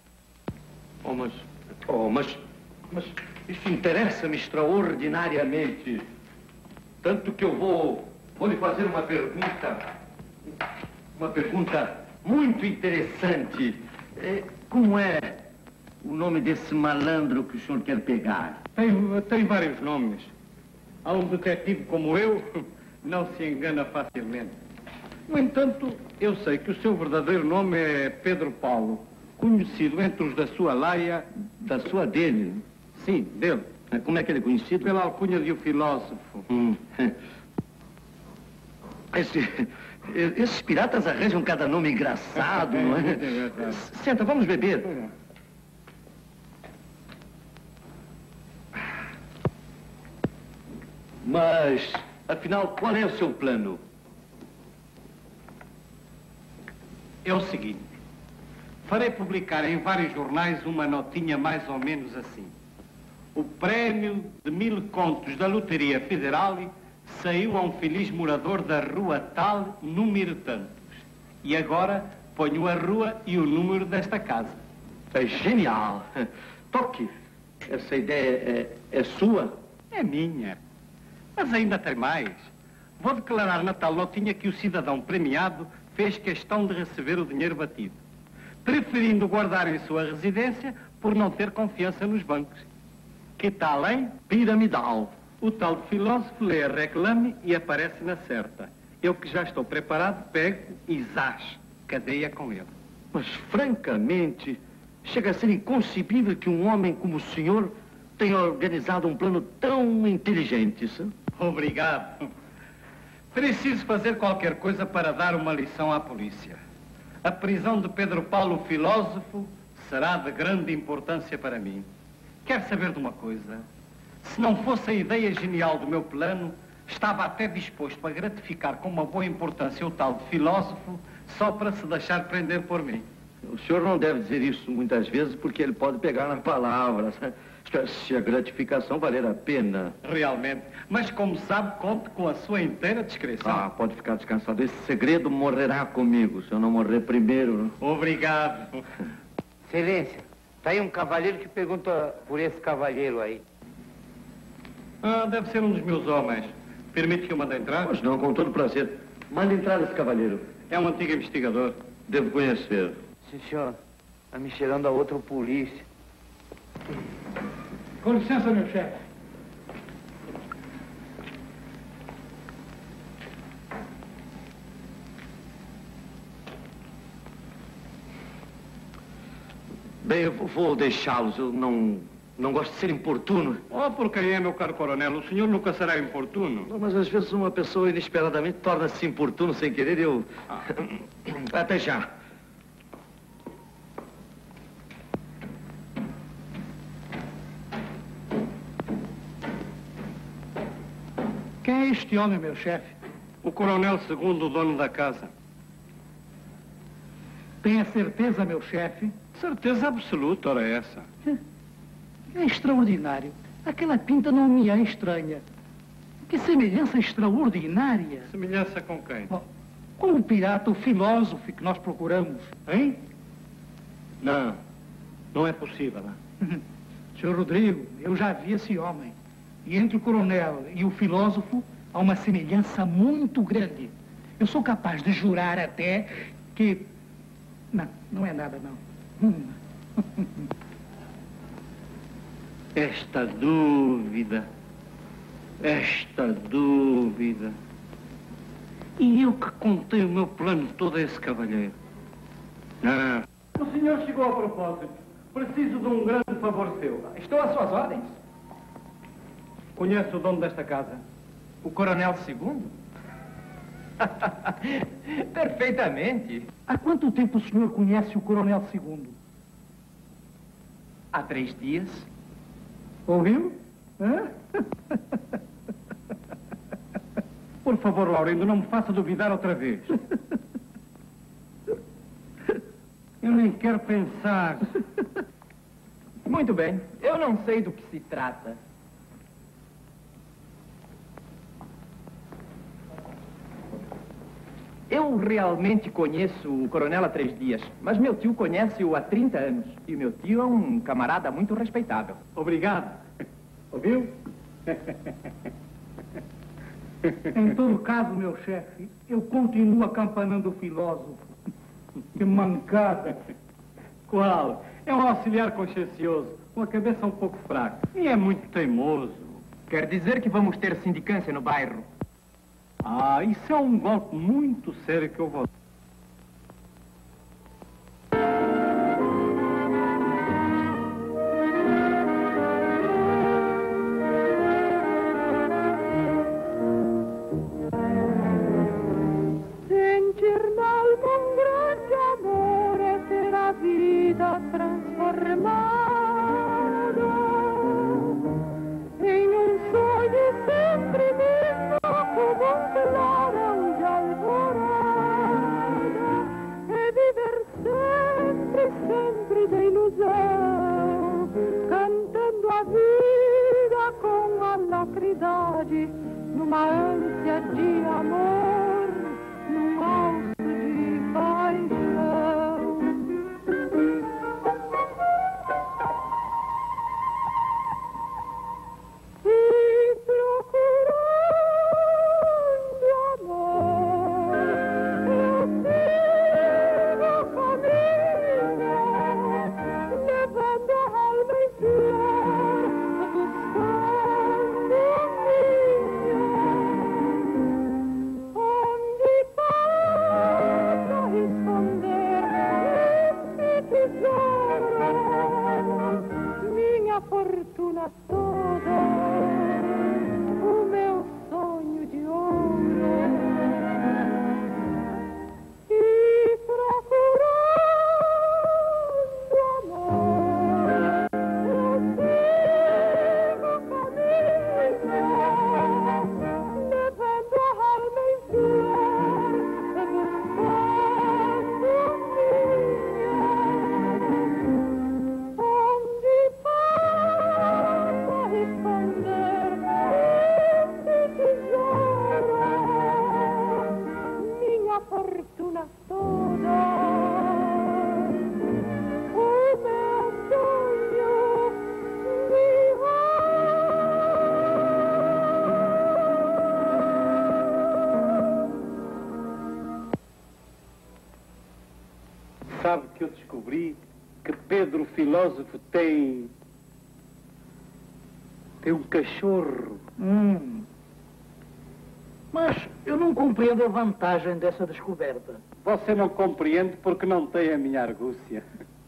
Mas isso interessa-me extraordinariamente. Tanto que eu vou lhe fazer uma pergunta. Uma pergunta muito interessante. Como é o nome desse malandro que o senhor quer pegar? Tem vários nomes. Há um detetive como eu, não se engana facilmente. No entanto, eu sei que o seu verdadeiro nome é Pedro Paulo, conhecido entre os da sua laia... Da sua dele? Sim, dele. Como é que ele é conhecido? Pela alcunha de um filósofo. Esses piratas arranjam cada nome engraçado, não é? Senta, vamos beber. Mas Afinal, qual é o seu plano? É o seguinte. Farei publicar em vários jornais uma notinha mais ou menos assim. O prémio de 1000 contos da Loteria Federal saiu a um feliz morador da rua tal, número tantos. E agora ponho a rua e o número desta casa. É genial. Toque. Essa ideia é sua? É minha. Mas ainda tem mais. Vou declarar na tal notinha que o cidadão premiado fez questão de receber o dinheiro batido, preferindo guardar em sua residência por não ter confiança nos bancos. Que tal, hein? Piramidal. O tal filósofo lê a reclame e aparece na certa. Eu que já estou preparado, pego e zás, cadeia com ele. Mas, francamente, chega a ser inconcebível que um homem como o senhor tenha organizado um plano tão inteligente, sabe? Obrigado. Preciso fazer qualquer coisa para dar uma lição à polícia. A prisão de Pedro Paulo, filósofo, será de grande importância para mim. Quer saber de uma coisa? Se não fosse a ideia genial do meu plano, estava até disposto a gratificar com uma boa importância o tal de filósofo só para se deixar prender por mim. O senhor não deve dizer isso muitas vezes porque ele pode pegar na palavra, sabe? Se a gratificação valer a pena. Realmente. Mas, como sabe, conto com a sua inteira discrição. Ah, pode ficar descansado. Esse segredo morrerá comigo, se eu não morrer primeiro. Obrigado. Excelência, tá aí um cavalheiro que pergunta por esse cavalheiro aí. Ah, deve ser um dos meus homens. Permite que eu mande entrar? Pois não, com todo prazer. Mande entrar esse cavalheiro. É um antigo investigador. Devo conhecer. Sim, senhor. Tá me cheirando a outra polícia. Com licença, meu chefe. Bem, eu vou deixá-los. Eu não gosto de ser importuno. Oh, por quem é, meu caro coronel? O senhor nunca será importuno. Não, mas às vezes uma pessoa inesperadamente torna-se importuno sem querer e eu... Até já. Quem é este homem, meu chefe? O coronel segundo, o dono da casa. Tem a certeza, meu chefe? Certeza absoluta, ora essa. É extraordinário. Aquela pinta não me é estranha. Que semelhança extraordinária. Semelhança com quem? Oh, com o pirata, o filósofo que nós procuramos. Hein? Não, não é possível, não. Senhor Rodrigo, eu já vi esse homem. E entre o coronel e o filósofo há uma semelhança muito grande. Eu sou capaz de jurar até que... Não, não é nada, não. Esta dúvida. E eu que contei o meu plano todo a esse cavalheiro. Não. O senhor chegou a propósito. Preciso de um grande favor seu. Estou às suas ordens. Conhece o dono desta casa? O Coronel II? Perfeitamente. Há quanto tempo o senhor conhece o Coronel II? Há 3 dias. Ouviu? Hã? Por favor, Laurindo, não me faça duvidar outra vez. Eu nem quero pensar. Muito bem. Eu não sei do que se trata. Eu realmente conheço o coronel há 3 dias, mas meu tio conhece-o há 30 anos. E meu tio é um camarada muito respeitável. Obrigado. Ouviu? Em todo caso, meu chefe, eu continuo acampanando o filósofo. Que mancada. Qual? É um auxiliar consciencioso, com a cabeça um pouco fraca. E é muito teimoso. Quer dizer que vamos ter sindicância no bairro? Ah, isso é um golpe muito sério que eu vou... Sentir nalma um grande amor é ter a vida transformada em um sonho sempre mesmo saudade, numa ânsia de amor, num alto de paixão. E procurando amor, eu sigo o caminho, levando a alma em flor, buscando o ninho, onde possa esconder esse tesouro, minha fortuna toda, o meu sonho de ouro. E procurando amor, eu sigo o caminho, levando a alma em flor, buscando o ninho, onde possa esconder esse tesouro, minha fortuna toda, o meu sonho de Sabe que eu descobri que Pedro Filósofo tem um cachorro. Mas eu não compreendo a vantagem dessa descoberta. Você não compreende porque não tem a minha argúcia.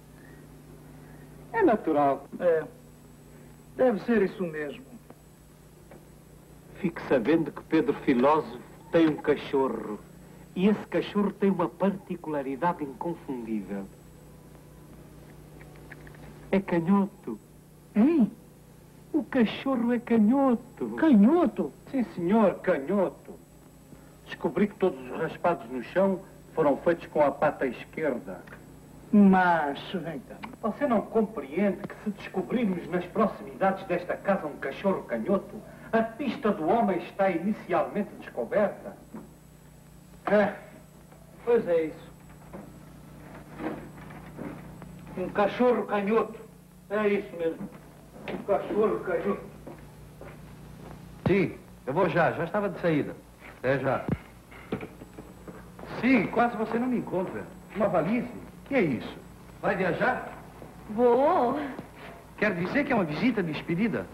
É natural. É, deve ser isso mesmo. Fique sabendo que Pedro Filósofo tem um cachorro. E esse cachorro tem uma particularidade inconfundível. É canhoto. Hein? O cachorro é canhoto. Canhoto? Sim, senhor, canhoto. Descobri que todos os raspados no chão foram feitos com a pata esquerda. Mas, então... Você não compreende que se descobrirmos nas proximidades desta casa um cachorro canhoto, a pista do homem está inicialmente descoberta? É, pois é isso. Um cachorro canhoto. É isso mesmo. Um cachorro canhoto. Sim, eu vou já estava de saída. Até já. Sim, quase você não me encontra. Uma valise? Que é isso? Vai viajar? Vou. Quer dizer que é uma visita de despedida?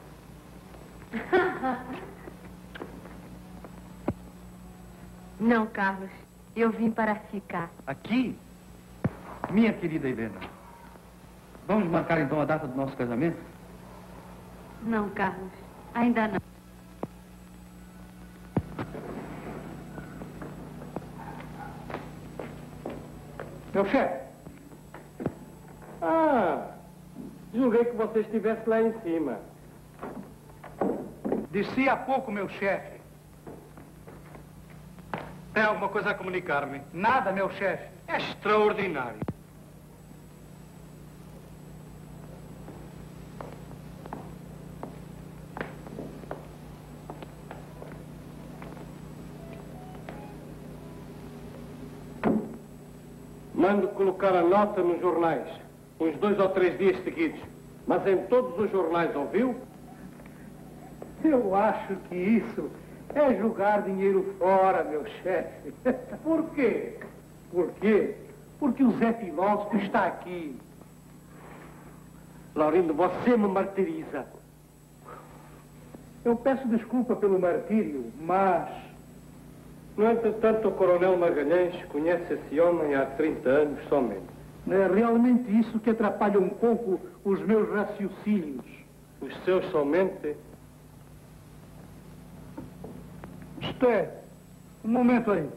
Não, Carlos. Eu vim para ficar. Aqui? Minha querida Helena. Vamos marcar então a data do nosso casamento? Não, Carlos. Ainda não. Meu chefe. Julguei que você estivesse lá em cima. Desci há pouco, meu chefe. Tem alguma coisa a comunicar-me? Nada, meu chefe. É extraordinário. Mando colocar a nota nos jornais, uns 2 ou 3 dias seguidos. Mas em todos os jornais, ouviu? Eu acho que isso é jogar dinheiro fora, meu chefe. Por quê? Por quê? Porque o Zé Filósofo está aqui. Laurindo, você me martiriza. Eu peço desculpa pelo martírio, mas... No entretanto, o Coronel Magalhães conhece esse homem há 30 anos somente. É realmente isso que atrapalha um pouco os meus raciocínios. Os seus somente? Isto é, um momento aí.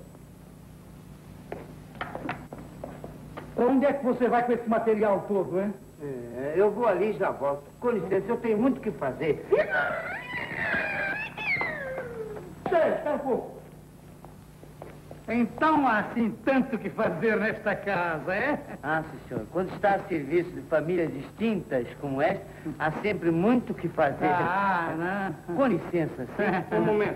Para onde é que você vai com esse material todo, hein? Eu vou ali e já volto. Com licença, eu tenho muito o que fazer. Espera um pouco. Então há assim tanto que fazer nesta casa, é? Ah, sim, senhor. Quando está a serviço de famílias distintas como esta, há sempre muito o que fazer. Não. Com licença, sim. Um momento.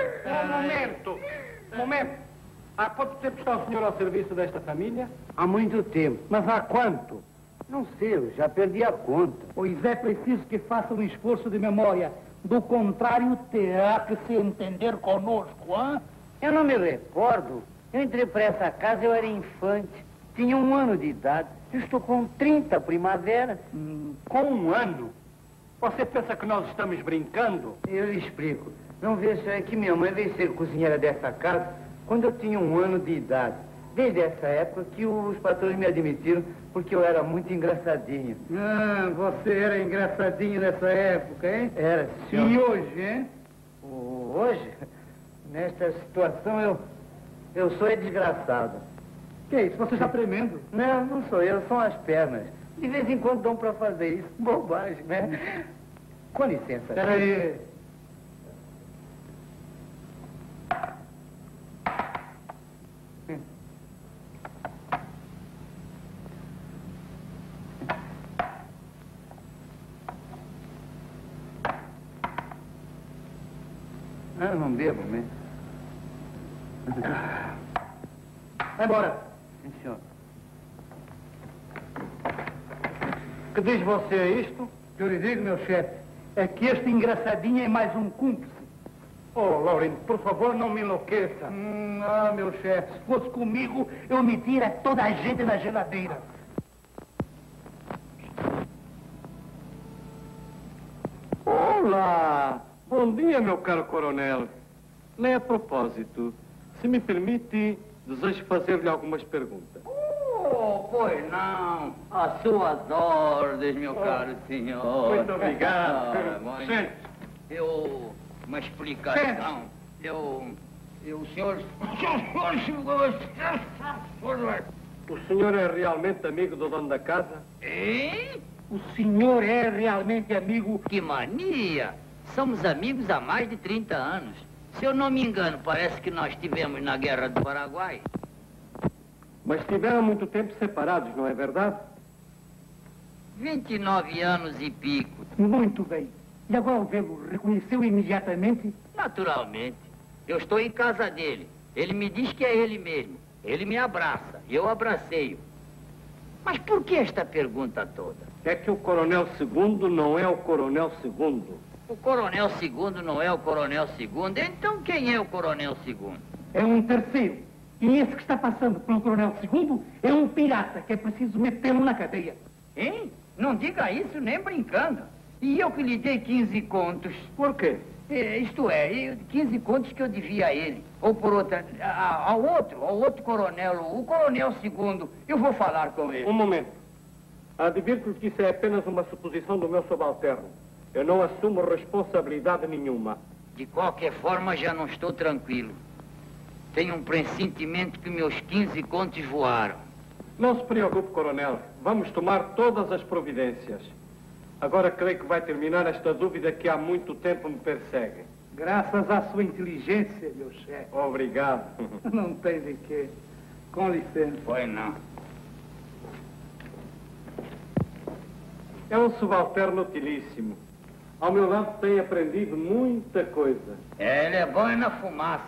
Um momento. Há quanto tempo está o senhor ao serviço desta família? Há muito tempo. Mas há quanto? Não sei, eu já perdi a conta. Pois é preciso que faça um esforço de memória. Do contrário, terá que se entender conosco, hein? Eu não me recordo. Eu entrei para essa casa, eu era infante. Tinha 1 ano de idade. Eu estou com 30 primaveras. Com 1 ano? Você pensa que nós estamos brincando? Eu lhe explico. Não veja, é que minha mãe veio ser cozinheira dessa casa quando eu tinha 1 ano de idade. Desde essa época que os patrões me admitiram porque eu era muito engraçadinho. Ah, você era engraçadinho nessa época, hein? Era, senhor. E hoje, hein? Hoje, nesta situação, eu sou desgraçado. Que isso? Você está tremendo? Não sou eu, são as pernas. De vez em quando dão para fazer isso. Bobagem, né? Com licença. Peraí. Eu não bebo mesmo. Vai embora. Sim, senhor. Que diz você a isto? Eu lhe digo, meu chefe, é que este engraçadinho é mais um cúmplice. Oh, Laurindo, por favor, não me enlouqueça. Meu chefe, se fosse comigo, eu metia toda a gente na geladeira. Olá! Bom dia, meu caro coronel. Nem a propósito, se me permite, desejo fazer-lhe algumas perguntas. Pois não. Às suas ordens, meu caro senhor. Muito obrigado. Uma explicação. O senhor... O senhor é realmente amigo do dono da casa? Hein? O senhor é realmente amigo... Que mania! Somos amigos há mais de 30 anos. Se eu não me engano, parece que nós estivemos na Guerra do Paraguai. Mas estiveram muito tempo separados, não é verdade? 29 anos e pico. Muito bem. E agora o vê-lo reconheceu imediatamente? Naturalmente. Eu estou em casa dele. Ele me diz que é ele mesmo. Ele me abraça. Eu abracei-o. Mas por que esta pergunta toda? É que o Coronel II não é o Coronel II. O Coronel II não é o Coronel II. Então quem é o Coronel II? É um terceiro. E esse que está passando pelo Coronel II é um pirata que é preciso metê-lo na cadeia. Hein? Não diga isso nem brincando. E eu que lhe dei 15 contos. Por quê? Isto é, 15 contos que eu devia a ele. Ou por outra, ao outro coronel, o Coronel II. Eu vou falar com ele. Um momento. Advirto-lhe que isso é apenas uma suposição do meu subalterno. Eu não assumo responsabilidade nenhuma. De qualquer forma, já não estou tranquilo. Tenho um pressentimento que meus 15 contos voaram. Não se preocupe, coronel. Vamos tomar todas as providências. Agora creio que vai terminar esta dúvida que há muito tempo me persegue. Graças à sua inteligência, meu chefe. Obrigado. Não tem de quê. Com licença. Pois não. É um subalterno utilíssimo. Ao meu lado tem aprendido muita coisa. Ele é bom na fumaça.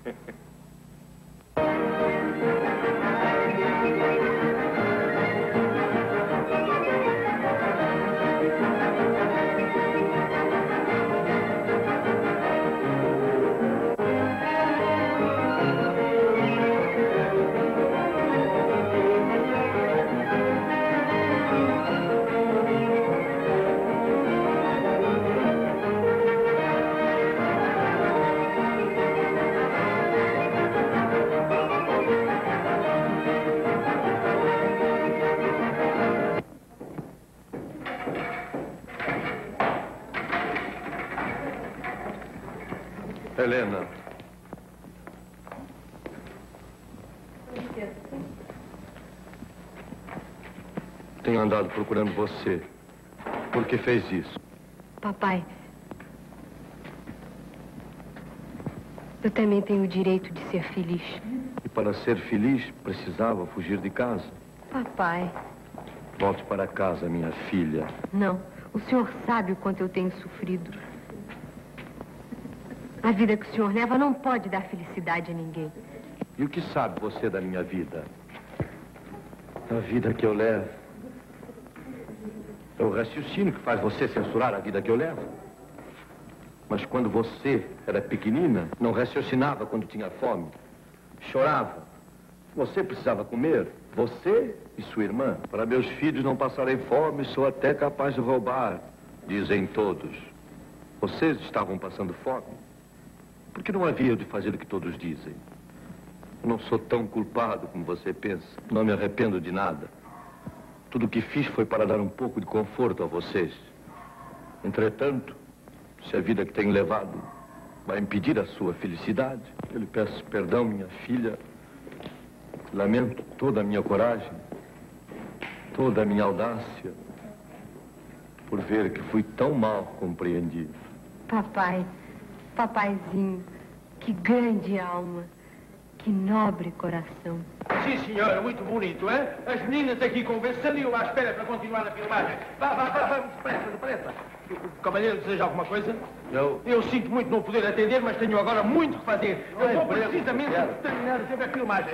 Helena. Tenho andado procurando você. Por que fez isso? Papai, eu também tenho o direito de ser feliz. E para ser feliz, precisava fugir de casa. Papai. Volte para casa, minha filha. Não. O senhor sabe o quanto eu tenho sofrido. A vida que o senhor leva não pode dar felicidade a ninguém. E o que sabe você da minha vida? A vida que eu levo. É o raciocínio que faz você censurar a vida que eu levo. Mas quando você era pequenina, não raciocinava quando tinha fome. Chorava. Você precisava comer. Você e sua irmã. Para meus filhos não passarem fome, sou até capaz de roubar, dizem todos. Vocês estavam passando fome. Por que não havia de fazer o que todos dizem? Eu não sou tão culpado como você pensa. Não me arrependo de nada. Tudo o que fiz foi para dar um pouco de conforto a vocês. Entretanto, se a vida que tenho levado vai impedir a sua felicidade, eu lhe peço perdão, minha filha. Lamento toda a minha coragem, toda a minha audácia, por ver que fui tão mal compreendido. Papai, papaizinho, que grande alma, que nobre coração. Sim, senhora, muito bonito, é? As meninas aqui conversando e eu à espera para continuar a filmagem. Vá, depressa. O cavalheiro deseja alguma coisa? Eu sinto muito não poder atender, mas tenho agora muito que fazer. Eu vou precisamente terminar sempre a filmagem.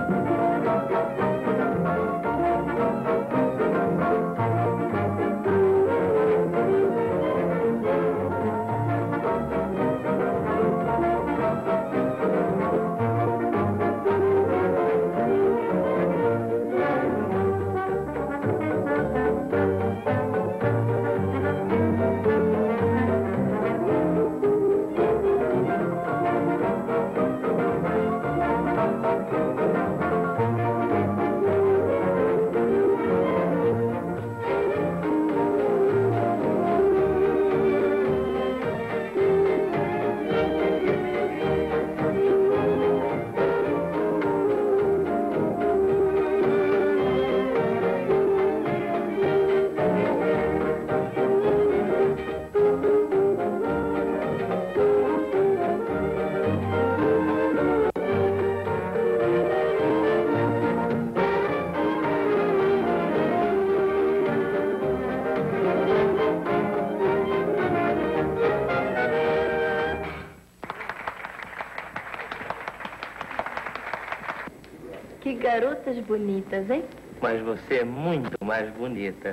Que garotas bonitas, hein? Mas você é muito mais bonita.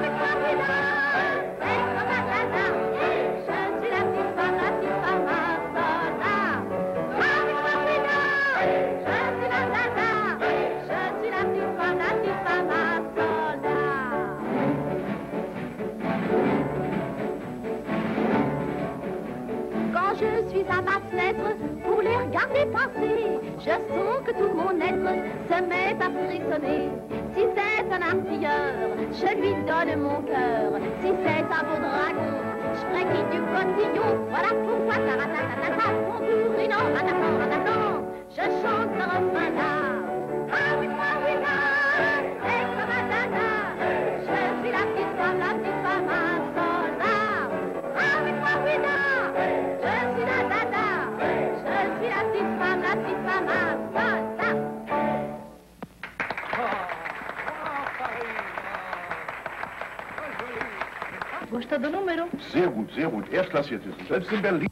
Quand je suis à ma fenêtre pour les regarder passer, je sens que tout mon être se met à frissonner. Si c'est un artilleur, je lui donne mon cœur. Si c'est un beau dragon, je ferai qui du cotillon. Voilà pourquoi ta mon bourrinon, attends, je chante le refrain là. Ah oui, moi, oui, là, c'est comme un dada. Je suis la petite femme à soldat. Ah oui, moi, oui, là, je suis la dada. Je suis la petite femme à soldat. Gostou do número? Sehr gut, erstklassig. Selbst in Berlin.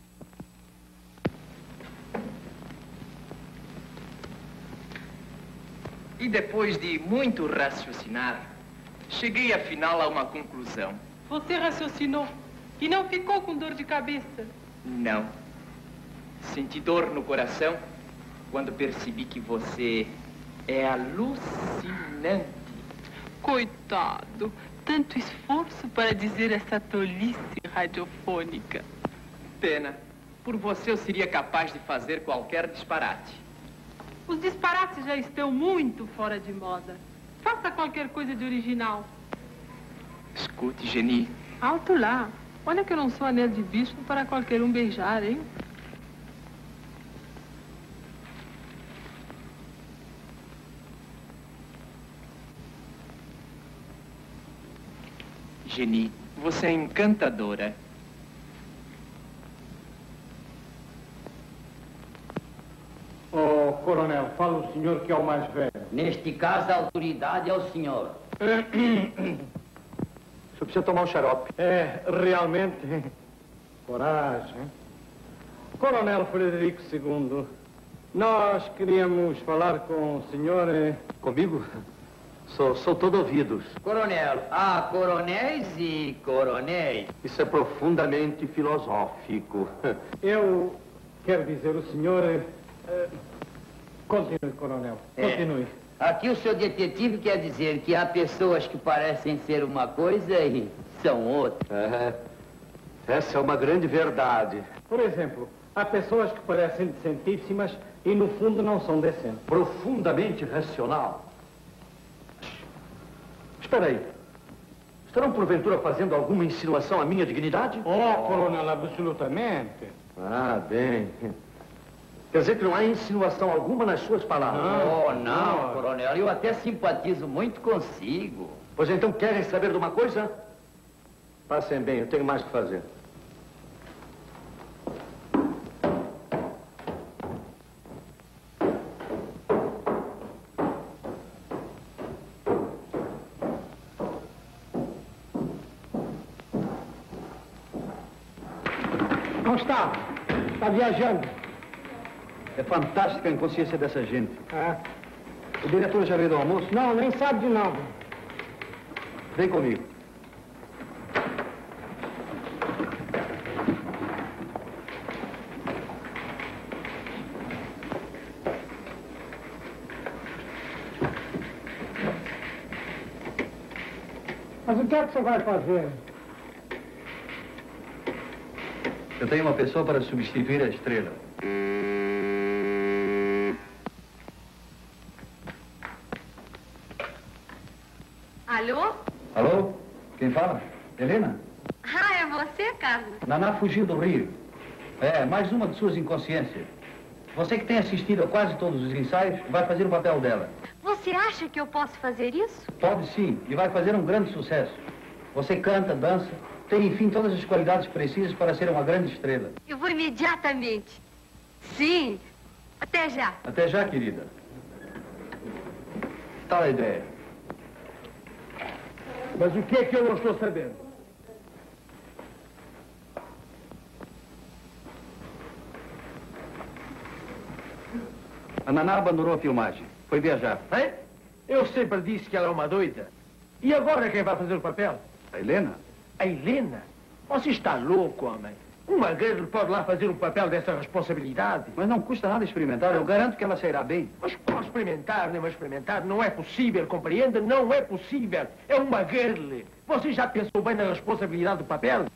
E depois de muito raciocinar, cheguei afinal a uma conclusão. Você raciocinou e não ficou com dor de cabeça? Não. Senti dor no coração quando percebi que você é alucinante. Coitado, tanto esforço para dizer essa tolice radiofônica. Pena. Por você eu seria capaz de fazer qualquer disparate. Os disparates já estão muito fora de moda. Faça qualquer coisa de original. Escute, Geni. Alto lá. Olha que eu não sou anel de bicho para qualquer um beijar, hein? Geni, você é encantadora. Ô, coronel, fala o senhor que é o mais velho. Neste caso, a autoridade é o senhor. Só precisa tomar um xarope. É, realmente. Coragem. Coronel Frederico II, nós queríamos falar com o senhor. Comigo? Sou todo ouvidos. Coronel, há coronéis e coronéis. Isso é profundamente filosófico. Eu quero dizer, o senhor... Continue, coronel. Continue. Aqui o seu detetive quer dizer que há pessoas que parecem ser uma coisa e são outra. Essa é uma grande verdade. Por exemplo, há pessoas que parecem decentíssimas e no fundo não são decentes. Profundamente racional. Espera aí. Estarão porventura fazendo alguma insinuação à minha dignidade? Oh, coronel, absolutamente. Ah, bem. Quer dizer que não há insinuação alguma nas suas palavras? Não, coronel. Eu até simpatizo muito consigo. Pois então querem saber de uma coisa? Passem bem, eu tenho mais que fazer. Não está. Está viajando. É fantástica a inconsciência dessa gente. É. O diretor já veio do almoço? Não, nem sabe de nada. Vem comigo. Mas o que é que você vai fazer? Eu tenho uma pessoa para substituir a estrela. Alô? Alô? Quem fala? Helena? Ah, é você, Carlos? Naná fugiu do Rio. É, mais uma de suas inconsciências. Você que tem assistido a quase todos os ensaios, vai fazer o papel dela. Você acha que eu posso fazer isso? Pode sim, e vai fazer um grande sucesso. Você canta, dança, tem, enfim, todas as qualidades precisas para ser uma grande estrela. Eu vou imediatamente. Sim. Até já. Até já, querida. Tal a ideia. Mas o que é que eu não estou sabendo? A Naná abandonou a filmagem. Foi viajar. Hein? Eu sempre disse que ela é uma doida. E agora quem vai fazer o papel? A Helena? A Helena? Você está louco, homem. Uma girl pode lá fazer um papel dessa responsabilidade. Mas não custa nada experimentar. Eu garanto que ela sairá bem. Mas qual experimentar, nem experimentar? Não é possível, compreende? Não é possível. É uma girl. Você já pensou bem na responsabilidade do papel?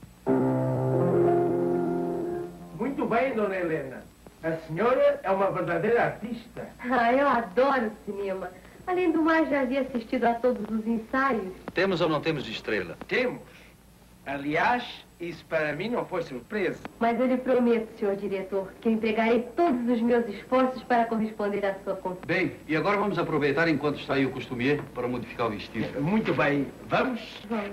Muito bem, dona Helena. A senhora é uma verdadeira artista. Ah, eu adoro cinema. Além do mais, já havia assistido a todos os ensaios. Temos ou não temos estrela? Temos. Aliás, isso para mim não foi surpresa. Mas eu lhe prometo, senhor diretor, que eu empregarei todos os meus esforços para corresponder à sua confiança. Bem, e agora vamos aproveitar enquanto está aí o costumier para modificar o vestido. Muito bem. Vamos? Vamos.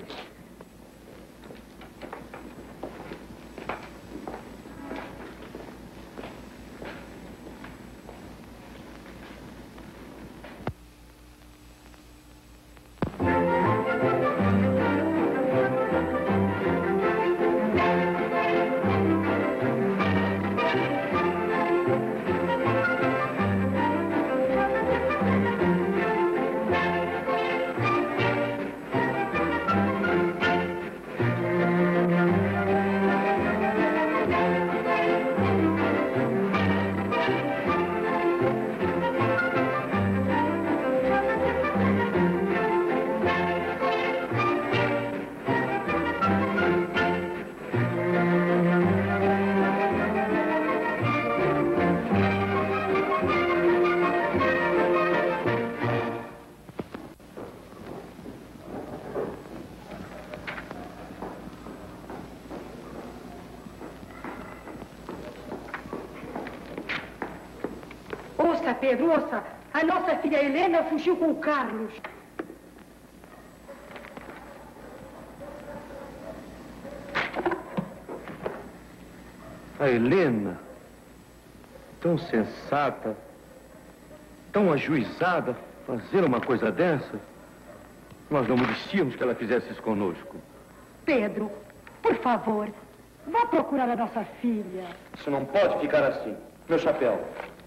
Ouça, Pedro, ouça. A nossa filha Helena fugiu com o Carlos. A Helena, tão sensata, tão ajuizada fazer uma coisa dessa? Nós não merecíamos que ela fizesse isso conosco. Pedro, por favor, vá procurar a nossa filha. Isso não pode ficar assim. Meu chapéu.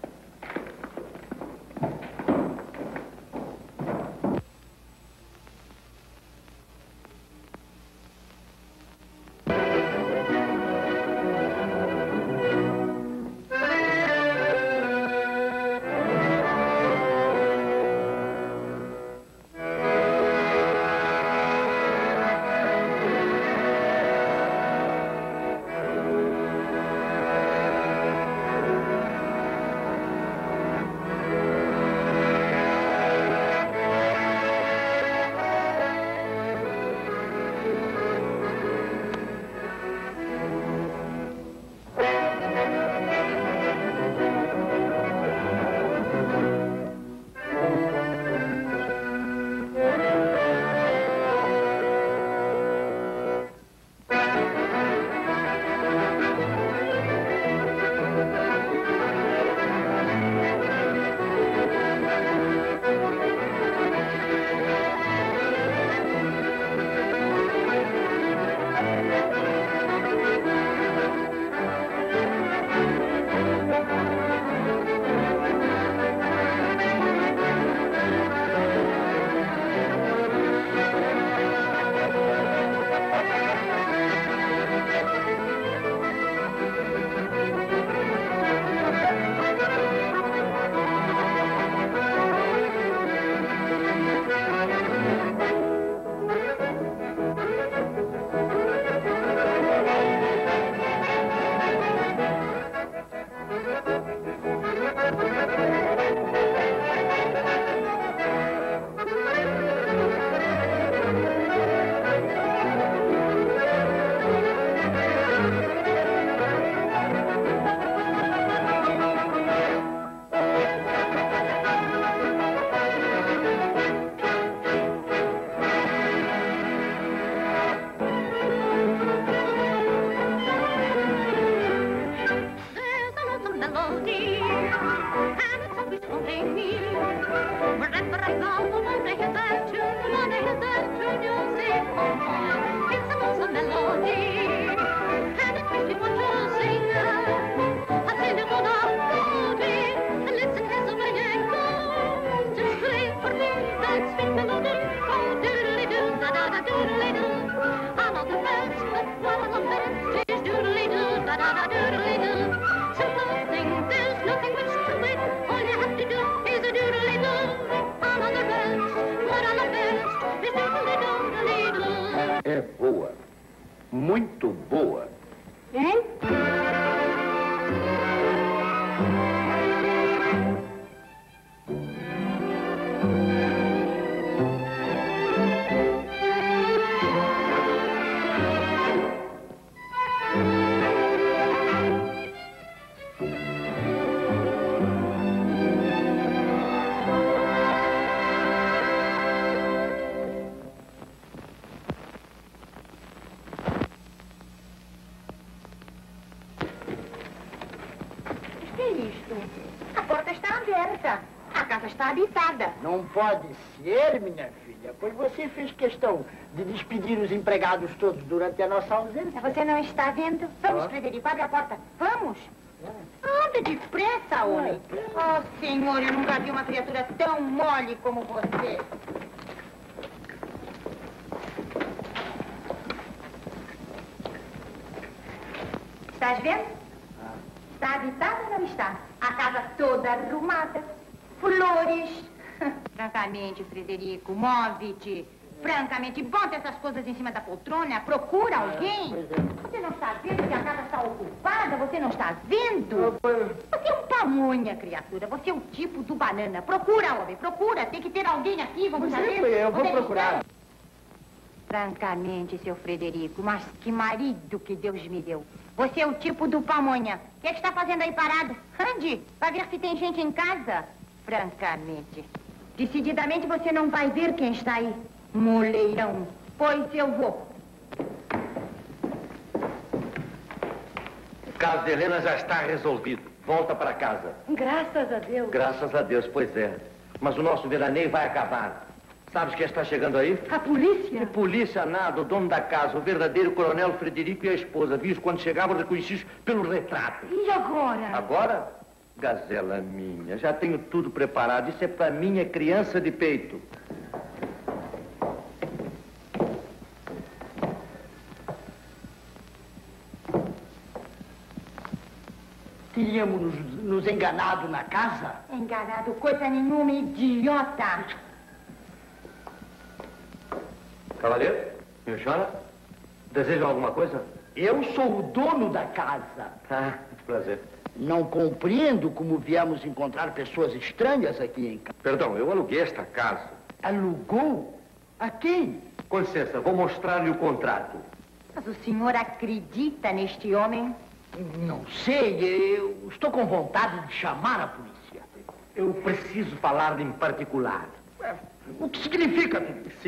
É boa. Muito boa. Hein? Não pode ser, minha filha, pois você fez questão de despedir os empregados todos durante a nossa ausência. Você não está vendo? Vamos, Frederico, abre a porta. Vamos. Anda depressa, homem. Oh, senhor, eu nunca vi uma criatura tão mole como você. Estás vendo? Está habitada ou não está? A casa toda arrumada. Flores. Francamente, Frederico, move-te. Francamente, bota essas coisas em cima da poltrona, procura alguém. Você não está vendo que a casa está ocupada? Você não está vendo? Você é um pamonha, criatura. Você é o tipo do banana. Procura, homem, procura. Tem que ter alguém aqui, vamos saber. Eu vou procurar. Francamente, seu Frederico, mas que marido que Deus me deu. Você é o tipo do pamonha. O que é que está fazendo aí parado? Ande, vai ver se tem gente em casa. Francamente. Decididamente você não vai ver quem está aí. Moleirão. Pois eu vou. O caso de Helena já está resolvido. Volta para casa. Graças a Deus. Graças a Deus, pois é. Mas o nosso veraneio vai acabar. Sabes quem está chegando aí? A polícia? Que polícia nada, o dono da casa, o verdadeiro coronel Frederico e a esposa. Vi-os quando chegavam reconhecidos pelo retrato. E agora? Agora? Gazela minha, já tenho tudo preparado. Isso é para minha criança de peito. Tínhamos nos enganado na casa? Enganado coisa nenhuma, idiota. Cavaleiro, minha senhora, desejam alguma coisa? Eu sou o dono da casa. Ah, prazer. Não compreendo como viemos encontrar pessoas estranhas aqui em casa. Perdão, eu aluguei esta casa. Alugou? A quem? Com licença, vou mostrar-lhe o contrato. Mas o senhor acredita neste homem? Não sei, eu estou com vontade de chamar a polícia. Eu preciso falar-lhe em particular. O que significa?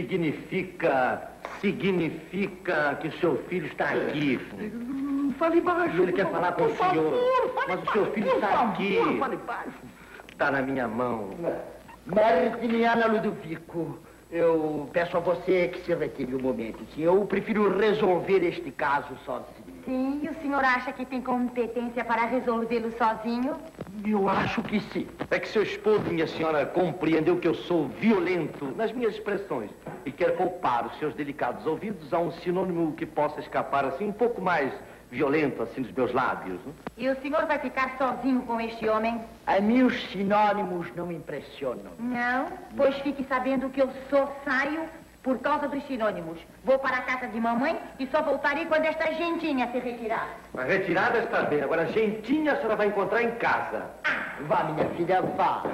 Significa que o seu filho está aqui. Fale baixo. Ele quer falar com o senhor. Mas o seu filho está aqui. Fale baixo. Está na minha mão. Martiniana Ludovico, eu peço a você que se retire um momento. Eu prefiro resolver este caso sozinho. Sim, e o senhor acha que tem competência para resolvê-lo sozinho? Eu acho que sim. É que seu esposo, minha senhora, compreendeu que eu sou violento nas minhas expressões e quer poupar os seus delicados ouvidos a um sinônimo que possa escapar assim um pouco mais violento assim dos meus lábios. Né? E o senhor vai ficar sozinho com este homem? A mim os sinônimos não me impressionam. Não? Pois fique sabendo que eu só saio por causa dos sinônimos. Vou para a casa de mamãe e só voltarei quando esta gentinha se retirar. A retirada está bem. Agora, gentinha a senhora vai encontrar em casa. Vá, minha filha, vá.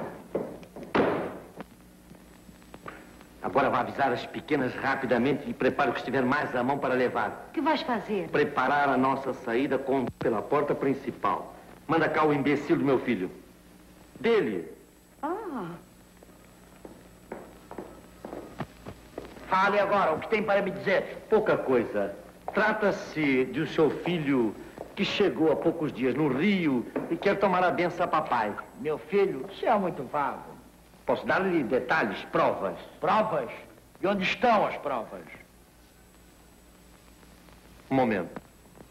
Agora vá avisar as pequenas rapidamente e prepare o que estiver mais à mão para levar. O que vais fazer? Preparar a nossa saída pela porta principal. Manda cá o imbecil do meu filho. Dele. Ah. Fale agora, o que tem para me dizer? Pouca coisa. Trata-se de o seu filho que chegou há poucos dias no Rio e quer tomar a benção a papai. Meu filho, isso é muito vago. Posso dar-lhe detalhes, provas? Provas? E onde estão as provas? Um momento.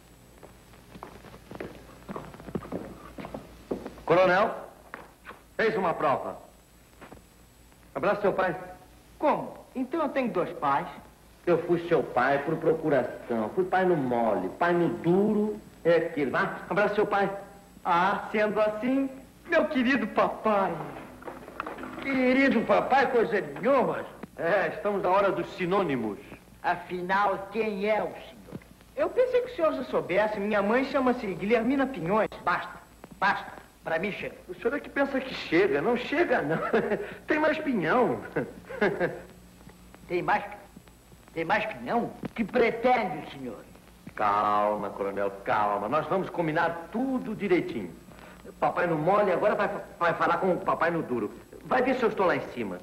Coronel, fez uma prova. Abraça seu pai. Como? Então eu tenho dois pais? Eu fui seu pai por procuração. Fui pai no mole, pai no duro. É aquele. Vá, abraça seu pai. Ah, sendo assim, meu querido papai. Querido papai, coisa nenhuma. É, estamos na hora dos sinônimos. Afinal, quem é o senhor? Eu pensei que o senhor já soubesse. Minha mãe chama-se Guilhermina Pinhões. Basta, basta. Para mim chega. O senhor é que pensa que chega. Não chega, não. Tem mais pinhão. Tem mais pinhão? O que pretende o senhor? Calma, coronel, calma. Nós vamos combinar tudo direitinho. Papai no mole agora vai falar com o papai no duro. Vai ver se eu estou lá em cima.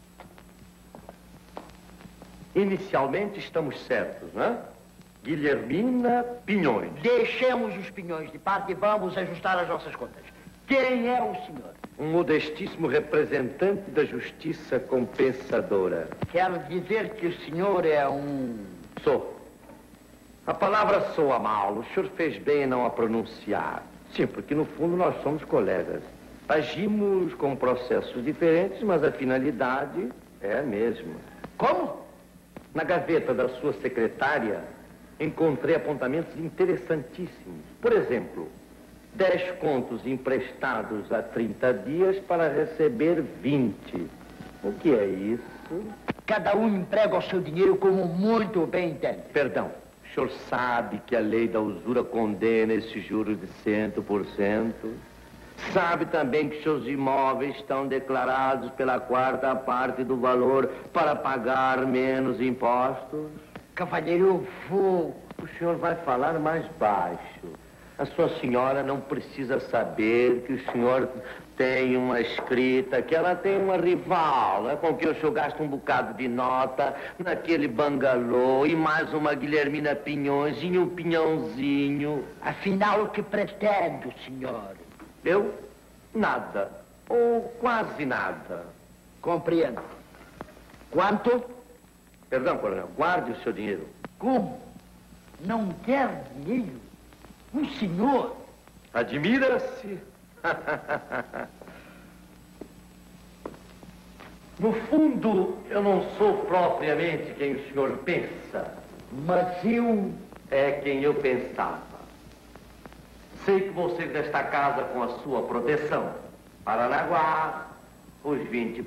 Inicialmente estamos certos, né? Guilhermina Pinhões. Deixemos os pinhões de parte e vamos ajustar as nossas contas. Quem é o senhor? Um modestíssimo representante da justiça compensadora. Quero dizer que o senhor é um... Sou. A palavra soa mal. O senhor fez bem em não a pronunciar. Sim, porque no fundo nós somos colegas. Agimos com processos diferentes, mas a finalidade é a mesma. Como? Na gaveta da sua secretária, encontrei apontamentos interessantíssimos. Por exemplo, 10 contos emprestados há 30 dias para receber 20. O que é isso? Cada um emprega o seu dinheiro como muito bem entende. Perdão, o senhor sabe que a lei da usura condena esses juros de 100%? Sabe também que seus imóveis estão declarados pela 4ª parte do valor para pagar menos impostos? Cavalheiro, eu vou... O senhor vai falar mais baixo. A sua senhora não precisa saber que o senhor tem uma escrita, que ela tem uma rival, né, com quem o senhor gasta um bocado de nota naquele bangalô e mais uma Guilhermina Pinhões e um pinhãozinho. Afinal, o que pretende o senhor? Eu? Nada. Ou quase nada. Compreendo. Quanto? Perdão, coronel, guarde o seu dinheiro. Como? Não quer dinheiro? O senhor? Admira-se. No fundo, eu não sou propriamente quem o senhor pensa. Mas eu... É quem eu pensava. Sei que vou sair desta casa com a sua proteção. Paranaguá, os 20%,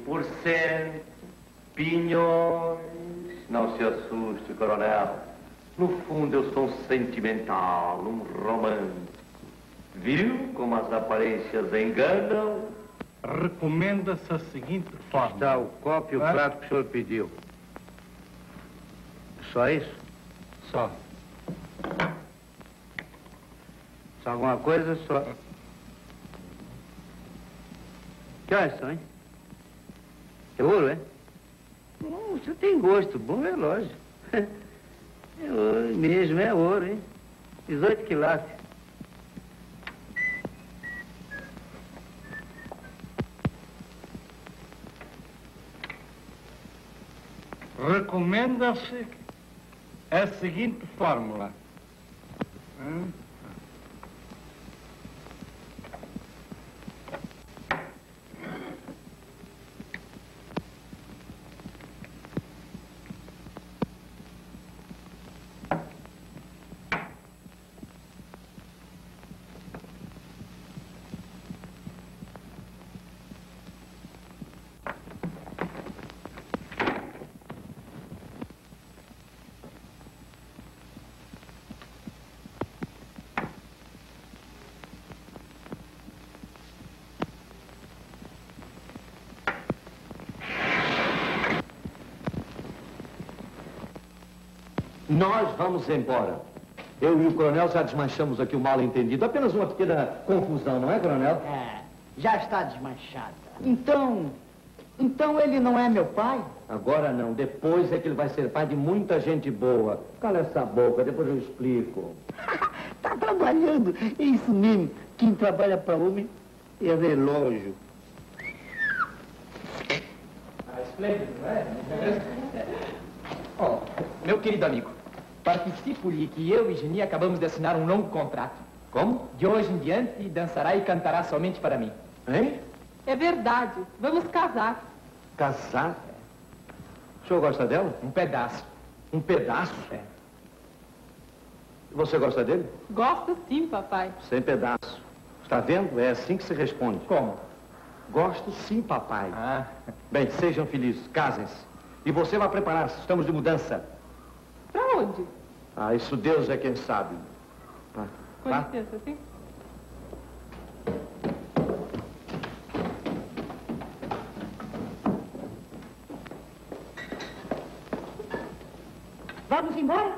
pinhões. Não se assuste, coronel. No fundo, eu sou um sentimental, um romântico. Viu como as aparências enganam? Recomenda-se a seguinte forma. Está o copo e o prato que o senhor pediu. Só isso? Só. Só alguma coisa? Só... Que horas são, hein? É ouro, é? Bom, o senhor tem gosto. Bom relógio. É ouro mesmo, é ouro, hein? 18 quilates. Recomenda-se a seguinte fórmula. Nós vamos embora. Eu e o coronel já desmanchamos aqui o mal-entendido. Apenas uma pequena confusão, não é, coronel? É, já está desmanchada. Então ele não é meu pai? Agora não. Depois é que ele vai ser pai de muita gente boa. Cala essa boca, depois eu explico. Tá trabalhando. É isso mesmo. Quem trabalha para homem é relógio. Esplêndido, não é? Meu querido amigo, participo-lhe que eu e Geni acabamos de assinar um longo contrato. Como? De hoje em diante, dançará e cantará somente para mim. Hein? É verdade. Vamos casar. Casar? O senhor gosta dela? Um pedaço. Um pedaço? É. Você gosta dele? Gosto sim, papai. Sem pedaço. Está vendo? É assim que se responde. Como? Gosto sim, papai. Ah. Bem, sejam felizes, casem-se. E você vai preparar-se, estamos de mudança. Pra onde? Ah, isso Deus é quem sabe. Tá. Com licença, sim? Vamos embora?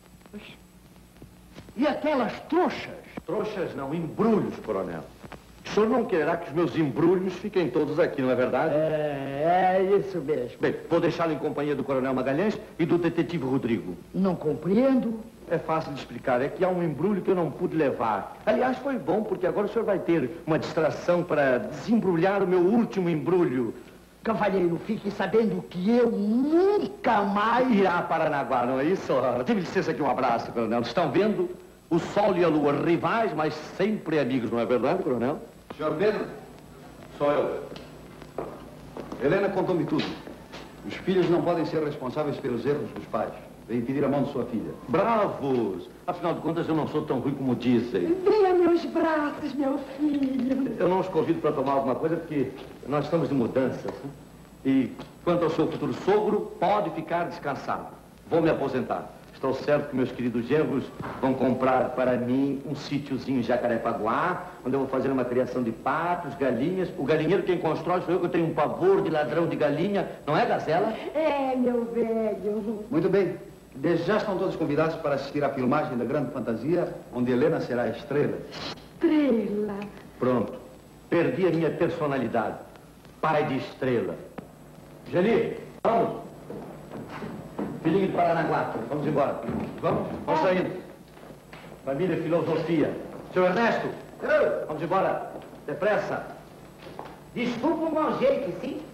E aquelas trouxas? Trouxas não, embrulhos, coronel. O senhor não quererá que os meus embrulhos fiquem todos aqui, não é verdade? É isso mesmo. Bem, vou deixá-lo em companhia do coronel Magalhães e do detetive Rodrigo. Não compreendo. É fácil de explicar, é que há um embrulho que eu não pude levar. Aliás, foi bom, porque agora o senhor vai ter uma distração para desembrulhar o meu último embrulho. Cavalheiro, fique sabendo que eu nunca mais... irá a Paranaguá, não é isso? Tive licença aqui, um abraço, coronel. Estão vendo? O sol e a lua, rivais, mas sempre amigos, não é verdade, coronel? Senhor Pedro, sou eu. Helena contou-me tudo. Os filhos não podem ser responsáveis pelos erros dos pais. Vem pedir a mão de sua filha. Bravos! Afinal de contas, eu não sou tão ruim como dizem. Venha meus braços, meu filho. Eu não os convido para tomar alguma coisa porque nós estamos de mudanças. E quanto ao seu futuro sogro, pode ficar descansado. Vou me aposentar. Estou certo que meus queridos genros vão comprar para mim um sítiozinho em Jacarepaguá, onde eu vou fazer uma criação de patos, galinhas. O galinheiro quem constrói sou eu, que eu tenho um pavor de ladrão de galinha. Não é, Gazela? É, meu velho. Muito bem. Desde já estão todos convidados para assistir à filmagem da Grande Fantasia, onde Helena será a estrela. Estrela. Pronto. Perdi a minha personalidade. Pai de estrela. Geni, vamos. Filhinho de Paranaguá, vamos embora. Vamos? Vamos saindo. Família Filosofia. Seu Ernesto, vamos embora. Depressa. Desculpa o mau jeito, sim?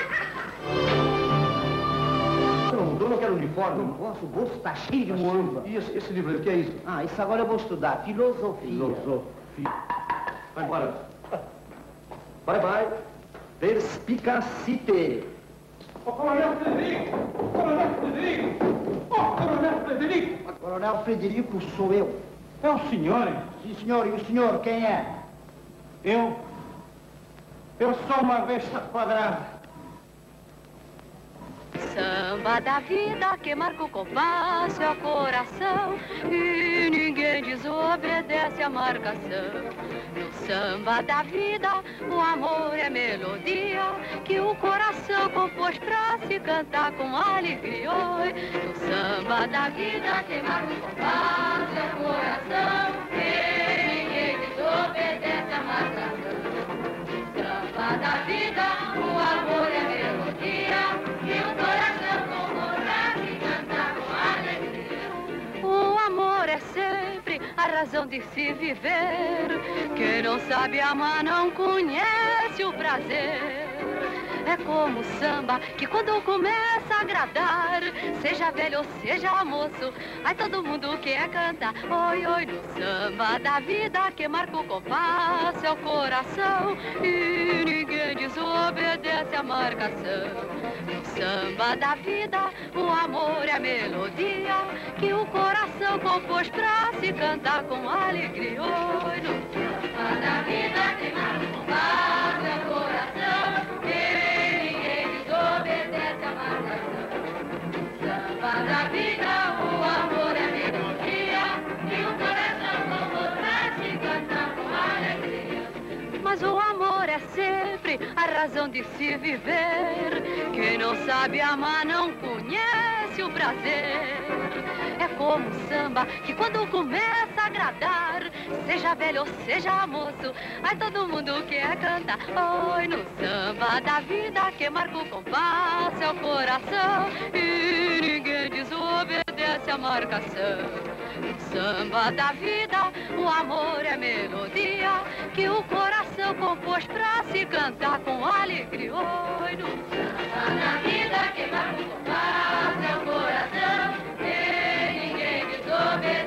Eu não quero uniforme. Não posso, o bolso está cheio de muamba. E esse livro, o que é isso? Ah, isso agora eu vou estudar. Filosofia. Filosofia. Vai embora. Bye, bye. Perspicacite. Coronel Frederico! Coronel Frederico! Coronel Frederico! Coronel Frederico sou eu. É o senhor, hein? Sim, senhor. E o senhor, quem é? Eu sou uma besta quadrada. Samba da vida que marca o compasso é o coração e ninguém desobedece a marcação. No samba da vida o amor é melodia que o coração compôs pra se cantar com alegria. No samba da vida que marca o compasso é o coração e ninguém desobedece a marcação. No samba da vida o amor é melodia que o coração compôs pra se cantar com alegria. O amor é sempre a razão de se viver. Quem não sabe amar não conhece o prazer. É como o samba que quando começa a agradar, seja velho ou seja moço, aí todo mundo quer cantar. Oi, oi, no samba da vida que marca o compasso é o coração e ninguém desobedece a marcação. No samba da vida o amor é a melodia que o coração compôs pra se cantar com alegria. Oi, no samba da vida que marca o compasso é o coração e ninguém desobedece a marcação. No samba da vida o amor é a melodia que o coração compôs pra se cantar com alegria. Mas o amor é sempre a razão de se viver. Quem não sabe amar não conhece o prazer. É como o samba que quando começa a agradar, seja velho ou seja moço, aí todo mundo quer cantar. Oi, no samba da vida que marca o compasso é o coração e ninguém desobedece a marcação. No samba da vida o amor é melodia que o coração compôs pra se cantar com alegria. Oi, no samba da vida que marca o compasso é o coração e ninguém desobedece.